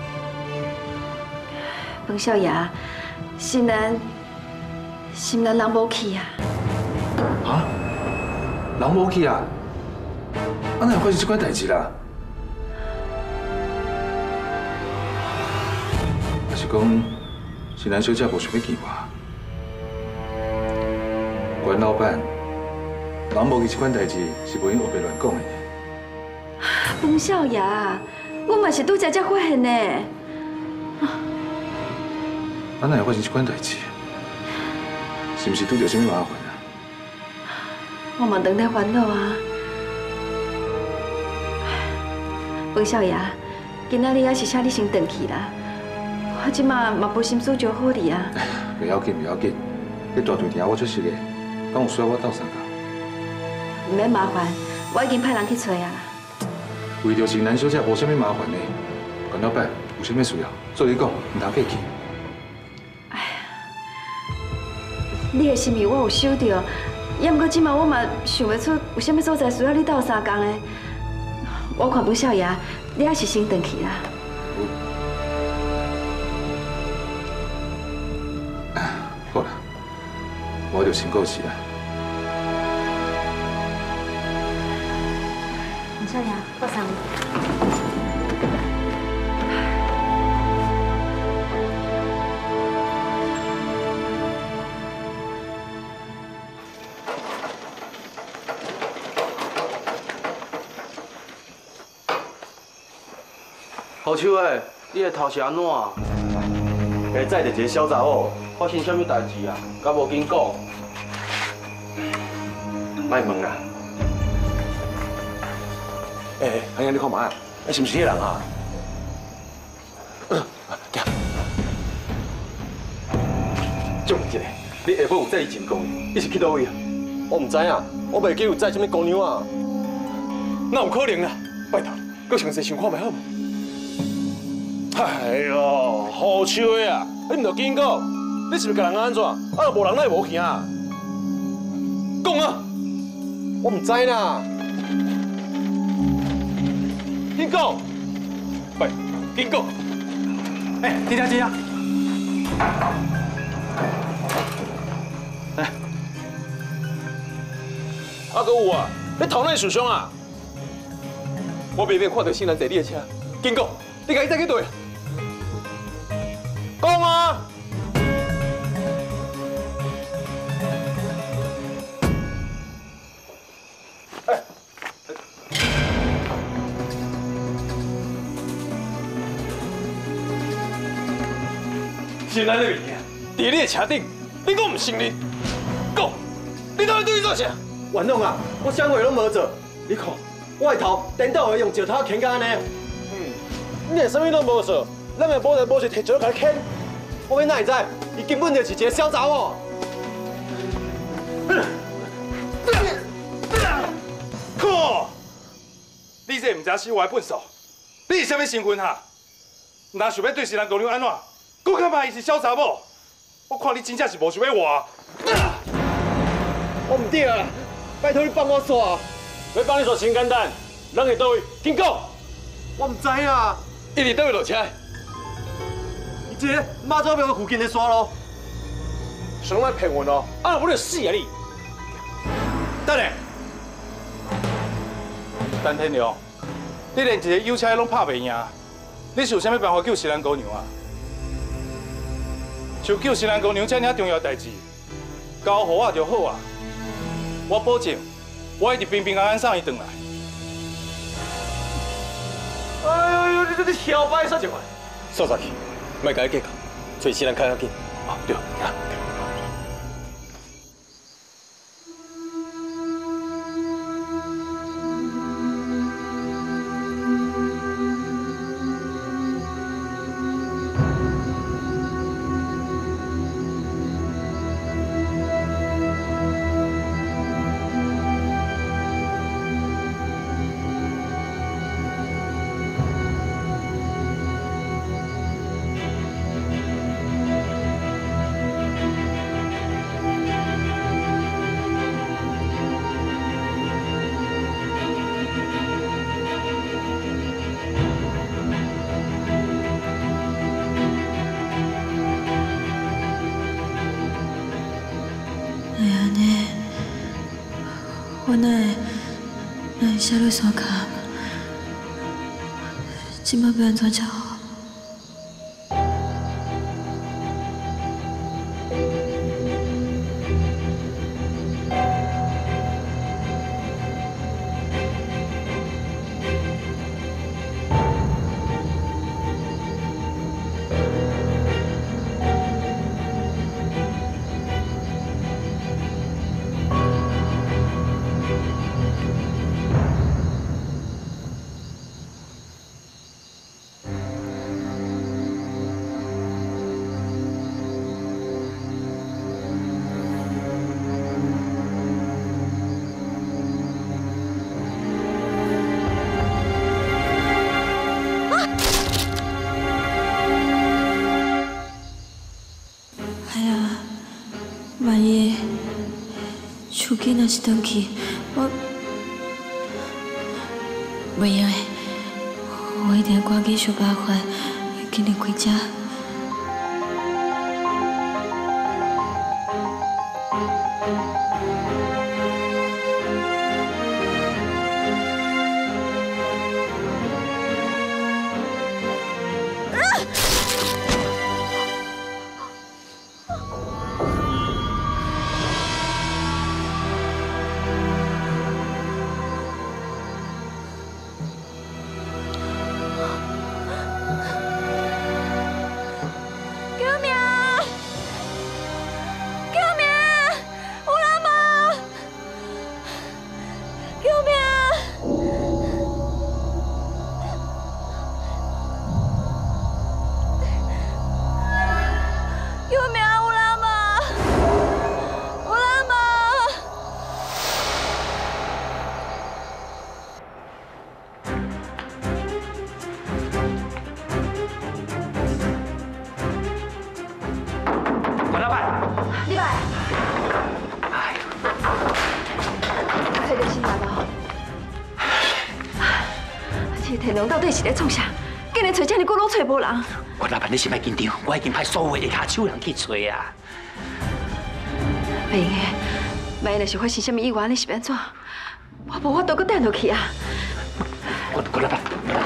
方少爷，心兰人无去啊！ 啊？人无去啊？啊，哪会发生这款代志啦？是讲，新兰小姐无想要见我。关老板，人无去这款代志是无用黑白乱讲的。 方少爷，我嘛是拄才发现的。 啊，哪会发生这款代志？是毋是拄到什么麻烦啊？ 我嘛当在烦恼啊。方少爷，今仔日还是请你先回去啦。我即马嘛无心思招呼你啊。 袂要紧，袂要紧。你大场店我出色的，敢有需要我斗相共？ 唔免麻烦，我已经派人去找啊啦。 为着成兰小姐无啥物麻烦的，关老板有啥物需要，做你讲，唔通客气。 你的心意我有收到，也毋过即马我嘛想袂出有啥物所在需要你斗相共的。我看方少爷，你还是先回去啦。 好啦，我就先告辞啦。 方少爷，我送你。 好手诶，你的头是安怎？下载着一个小查某，发生什么代志啊？敢无紧讲？莫问啦。 安尼你看嘛，是毋是迄人啊？行。 就一个，你下晡有载伊进公园，你是去倒位啊？我唔知影，我袂记有载什么姑娘啊。 那有可能啦？拜托，搁详细想看卖好无？哎呦，好笑的啊！你唔着紧讲，你是毋是甲人安怎？啊，无人咱会无行啊？讲啊！ 我唔知啦。 紧讲！喂，紧讲！ 你听这啊！ 来，啊，搁有啊！你头哪受伤啊？ 我明明看到新人坐你的车，紧讲，你家己载去倒？ 讲啊！ 是咱的物件，伫你的车顶，你讲唔信任？讲，你到底对伊做啥？ 元龙啊，我啥话拢无做，你看我的头颠倒会用石头钳到安尼。你连啥物拢无做，咱个无就摕石头甲你钳，我哪会知？伊根本就是一个小查某。 靠！你这唔知是我的本事，你是啥物身份哈？若想要对新郎姑娘安怎？搁较怕伊是小查某，我看你真正是无想要活。 我唔对啊，拜托你帮我耍。 要帮你耍真简单，人伫倒位？紧讲。 我唔知啊。 伊伫倒位落车？ 伊这个马祖庙附近的山路。 想来骗我哦？啊，我就死啊你！等下，陈天良，你连一个邮差拢拍袂赢，你是有啥物办法救新郎姑娘啊？像救新郎姑娘这尔重要代志，交互我就好啊！我保证，我一定平平安安送伊回来。哎呦，你小白说一块， 扫煞去，莫甲伊计较，找新郎较紧。 啊，对，行。 我哪会下落山脚？今麦要安怎才好？万一手机若是断去，我袂用的，我一定要赶紧想办法，今日回家。天龙到底是在创啥？竟然找这么久拢找无人。 我老板，你先别紧张，我已经派所有的下手人去找啊。 袂用的，万一若是发生什么意外，你是要怎？我无法度搁等落去啊！ 我老板。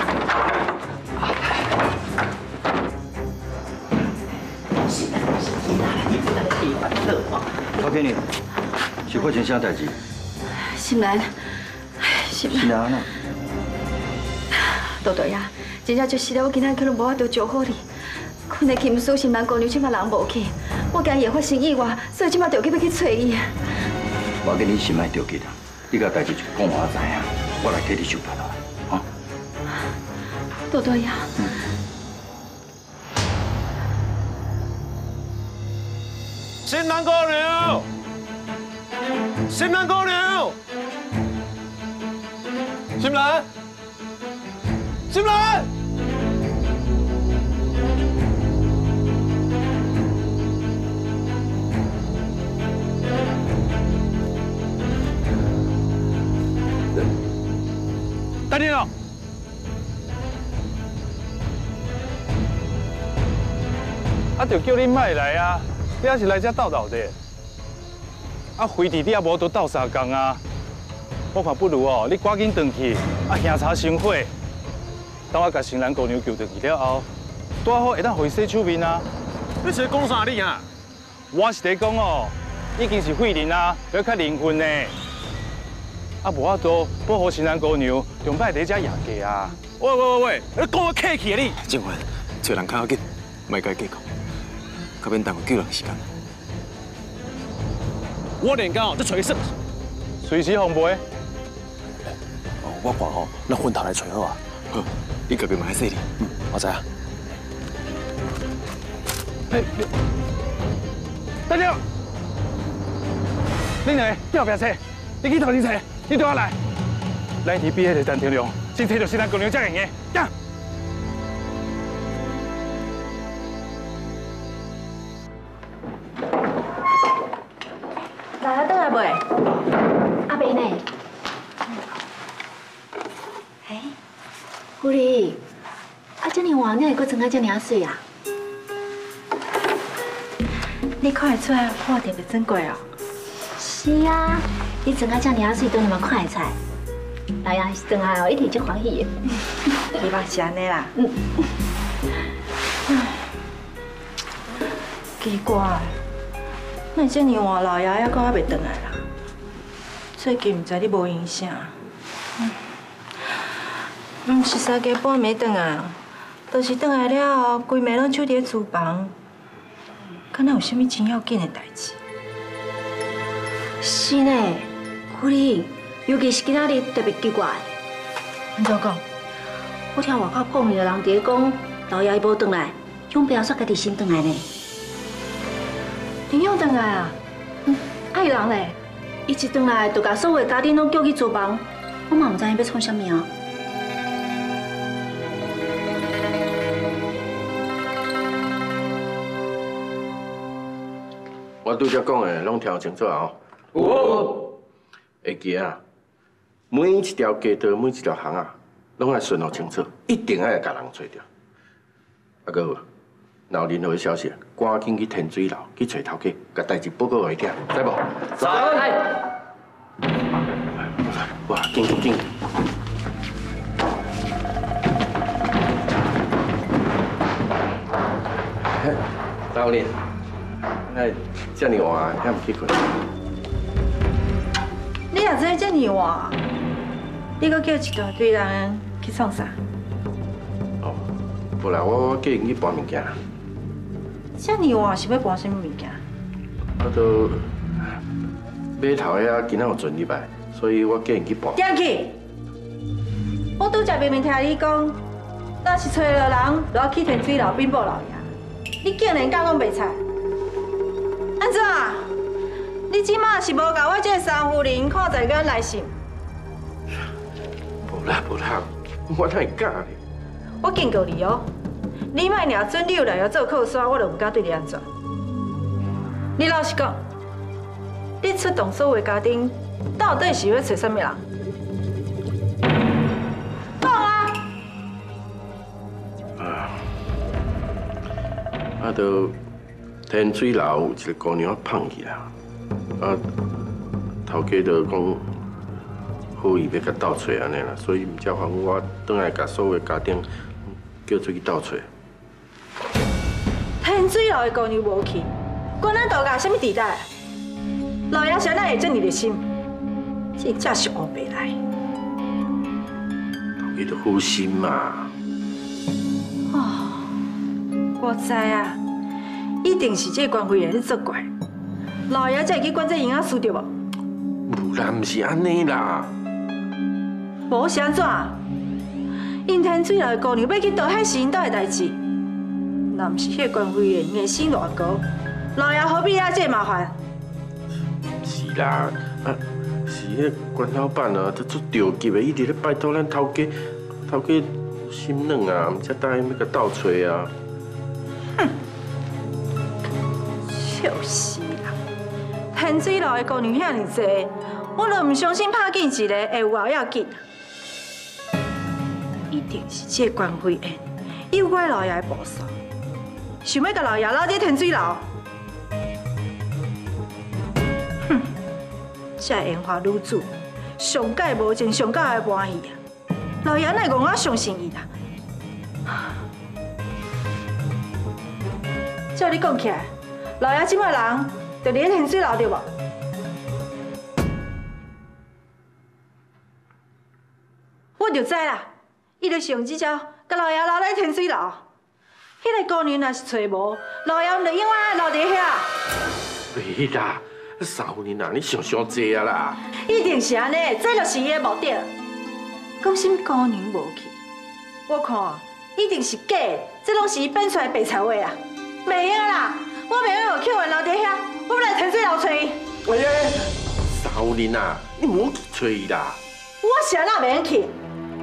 我给你，是发生啥代志？ 心兰，心兰呐。 豆豆呀，真正就是了，我今仔可能无法度照顾你。 阮的琴书心兰姑娘即摆人无去，我惊伊会发生意外，所以即摆着急要去找伊。 我跟你心爱着急啦，你甲代志就讲我知影，我来替你想办法，哈。 多多呀。 新兰姑娘，新兰姑娘，心兰，心兰。 等你了。啊，就叫你莫来啊！你还是来这斗斗的。啊，飞弟你也无多斗3工啊。我看不如哦，你赶紧回去，啊，兄茶生火。等我甲新兰姑娘救回去了后，拄好会当回洗手面啊。 你是讲啥你啊？ 我是在讲哦，已经是废人啊，要较灵魂呢。 啊，无法度保护新兰姑娘，中摆在遮夜嫁啊！ 喂，你讲我客气啊你！ 静云，找人较要紧，莫甲伊计较，较免耽误救人时间。 我连讲这找什么？ 随时奉陪。 哦，我看吼，那昏头来找好啊。 好，你隔壁嘛还细哩。 我知啊。 等等，恁两个要不要找？你去头前找。 你对我来，咱去比迄个陈天良，先找到新兰姑娘才用的。呀！ 来啊，倒来未？阿伯呢？哎，狐狸，啊，这么晚你还阁装啊这么水啊？ 你看得出来我特别珍贵哦。 是啊。 你装啊这么水，当然嘛看会出来。来啊，是装啊哦，一定足欢喜的。 希望是安尼啦。奇怪，那这么晚老爷还阁还袂回来啦？最近唔知你无影啥？唔是3更半暝回来，就是回来了后，规暝拢守伫厨房，敢若有啥物真要紧的代志？ 是呢。 狐狸，尤其是今仔日特别奇怪。 安怎讲？ 我听外口碰面的人伫讲，老爷伊无回来，永不要说家己先回来呢。 林勇回来啊？ 爱人嘞，伊一回来就把所有的家丁拢叫去厨房，我嘛唔知伊要创啥物啊。 我拄则讲的，拢听清楚啊！会记啊，每一条街道、每一条巷啊，拢爱顺路清楚，一定爱甲人找着。啊，搁有，若有任何消息，赶紧去天水楼去找头家，甲代志报告下囝，知无？ 知。 哇，紧！老李，那这么晚还唔去困？ 你也知这么晚，你搁叫一大堆人去创啥？ 哦，无啦，我叫因去搬物件。 这么晚是要搬什么物件？ 我都码头遐今仔有船入来，所以我叫因去搬。 点去！我拄则明明听你讲，若是找着人，就要去天水楼禀报老爷。你竟然敢讲袂睬？安怎？你即马是无甲我这三夫人看在眼内心？ 无啦，我哪会假呢？ 我警告你哦，你莫拿准你有来要做靠山，我就唔敢对你安怎。你老实讲，你出动所有家丁，到底是要找什么人？讲啊！ 就天水楼有一个姑娘胖去啦。 啊，头家就讲好意要甲斗找安尼啦，所以唔叫喊我转来甲所有家丁叫出去斗找。 天水楼的姑娘无去，关咱大家什么地带？老爷谁哪会这么热心？这才是乌白来。 头家就好心嘛。 哦，我我知啊，一定是这官员咧作怪，老爷才会去管这营仔事对无？ 无啦，唔是安尼啦。 无是安怎？因天水楼的姑娘要去倒海是因兜的代志，若唔是迄官员硬心乱搞，老爷何必啊这麻烦？ 是啦，是迄关老板啊，他做着急的，一直咧拜托咱头家，头家心软啊，唔才答应要甲斗找啊。 哼，就是啦，天水楼的姑娘遐尼济，我都唔相信拍见一个会有后要紧。一定是这官员诱拐老爷的部署，想要甲老爷留在天水楼。哼，这烟花女子上界无情，上界的欢喜啊！老爷哪会讲我相信伊啦？照你讲起来，老爷即摆人就伫咧天水楼对无？我就知啦。伊就是用这招，甲老爷留在天水楼。迄个姑娘若是找无，老爷唔就永远留伫遐。 袂啦，3夫人啊，你想济啊啦！ 一定是安尼，这就是伊的目的。讲什么姑娘无去？我看一定是假的，这拢是伊编出来的白菜话啊！袂用啦，我袂用有客人留伫遐，我要来天水楼找伊。 哎呀，3夫人啊，你唔好去找伊啦。 我是安那袂用去。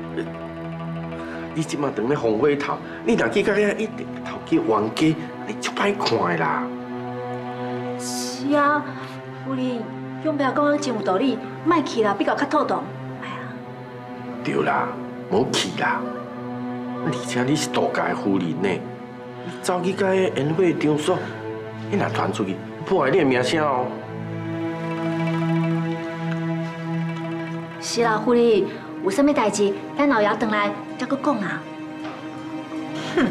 你即马当咧红火头，你若去到遐一定头家冤家，你足歹看的啦。 是啊，夫人，永伯讲得真有道理，莫去啦，比较较妥当。 对啦，唔好去啦。而且你是大家的夫人呢，你走去甲迄宴会场所，你若传出去，破坏你的名声哦。 是啦，夫人，有啥物代志，咱老爷回来再搁讲啊。 哼。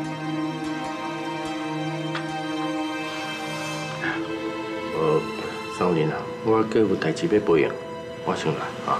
少年啊，我阁有代志要培养，我先来啊。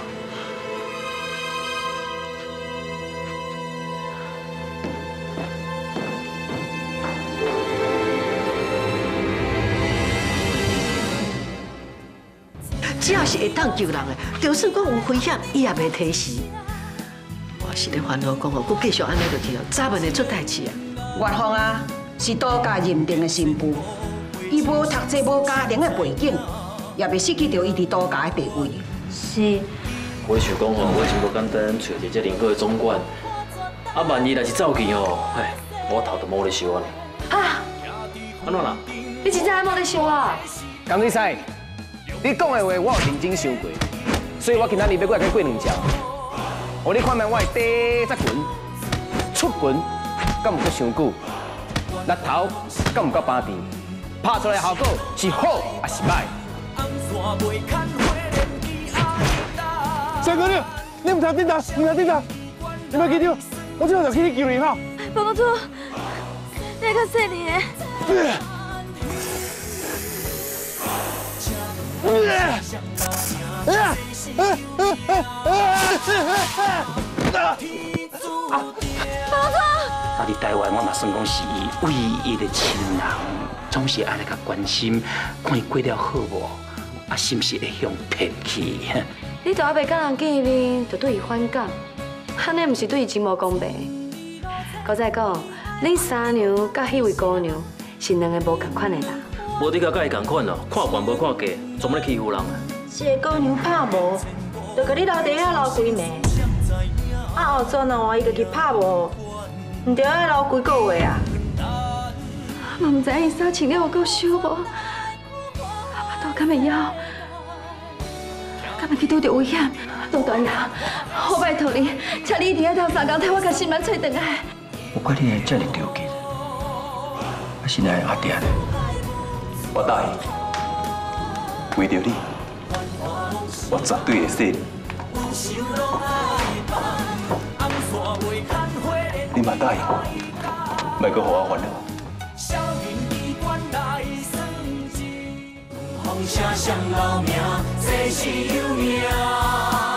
只要是会当救人的，就算讲有危险，伊也袂提示。我是咧烦恼讲哦，佮继续安尼落去哦，早晚会出代志啊。 岳芳啊，是杜家认定的新妇，伊无读册，无家庭的背景，也袂失去到伊伫杜家的地位。 是。 我想讲吼，我真无简单找一个这灵好的总管，啊，万一若是走去吼，哎，我头都冇咧收啊呢。 啊？ 安怎啦？ 你真正还冇咧收啊？ 江水师，你讲的话我有认真想过，所以我今仔日要过来过两招。我你看卖我的底再滚，出滚，敢唔够伤久？力头敢唔够巴甜？拍出来效果是好还是歹？ 三哥你唔听叮当，唔听叮当，你莫记住，我即刻就去你救你哈。 帮主，你较细哩个。 啊！伫台湾我嘛算讲是伊唯一的亲人，总是爱来甲关心，看伊过了好无，啊，是不是会向骗去？ 你都还袂甲人见面，就对伊反感，安尼毋是对伊真无公平。搁再讲，恁三娘甲迄位姑娘是两个无同款的人。 无你甲伊同款哦，看悬无看低，专门咧欺负人啊！ 这个姑娘拍无，就甲你留地遐留几暝，啊后转哦，伊家己拍无，唔着爱留几个月啊？ 嘛唔知伊衫穿了有够少无，啊都敢会枵，敢会去拄着危险？杜大爷，我拜托你，请你一定要头3工替我甲新兰找回来。 我怪你会这么着急，我是来阿爹的。我答应，为着你，我绝对会死。你嘛答应，莫阁互我烦恼。风声上留名，这是有名。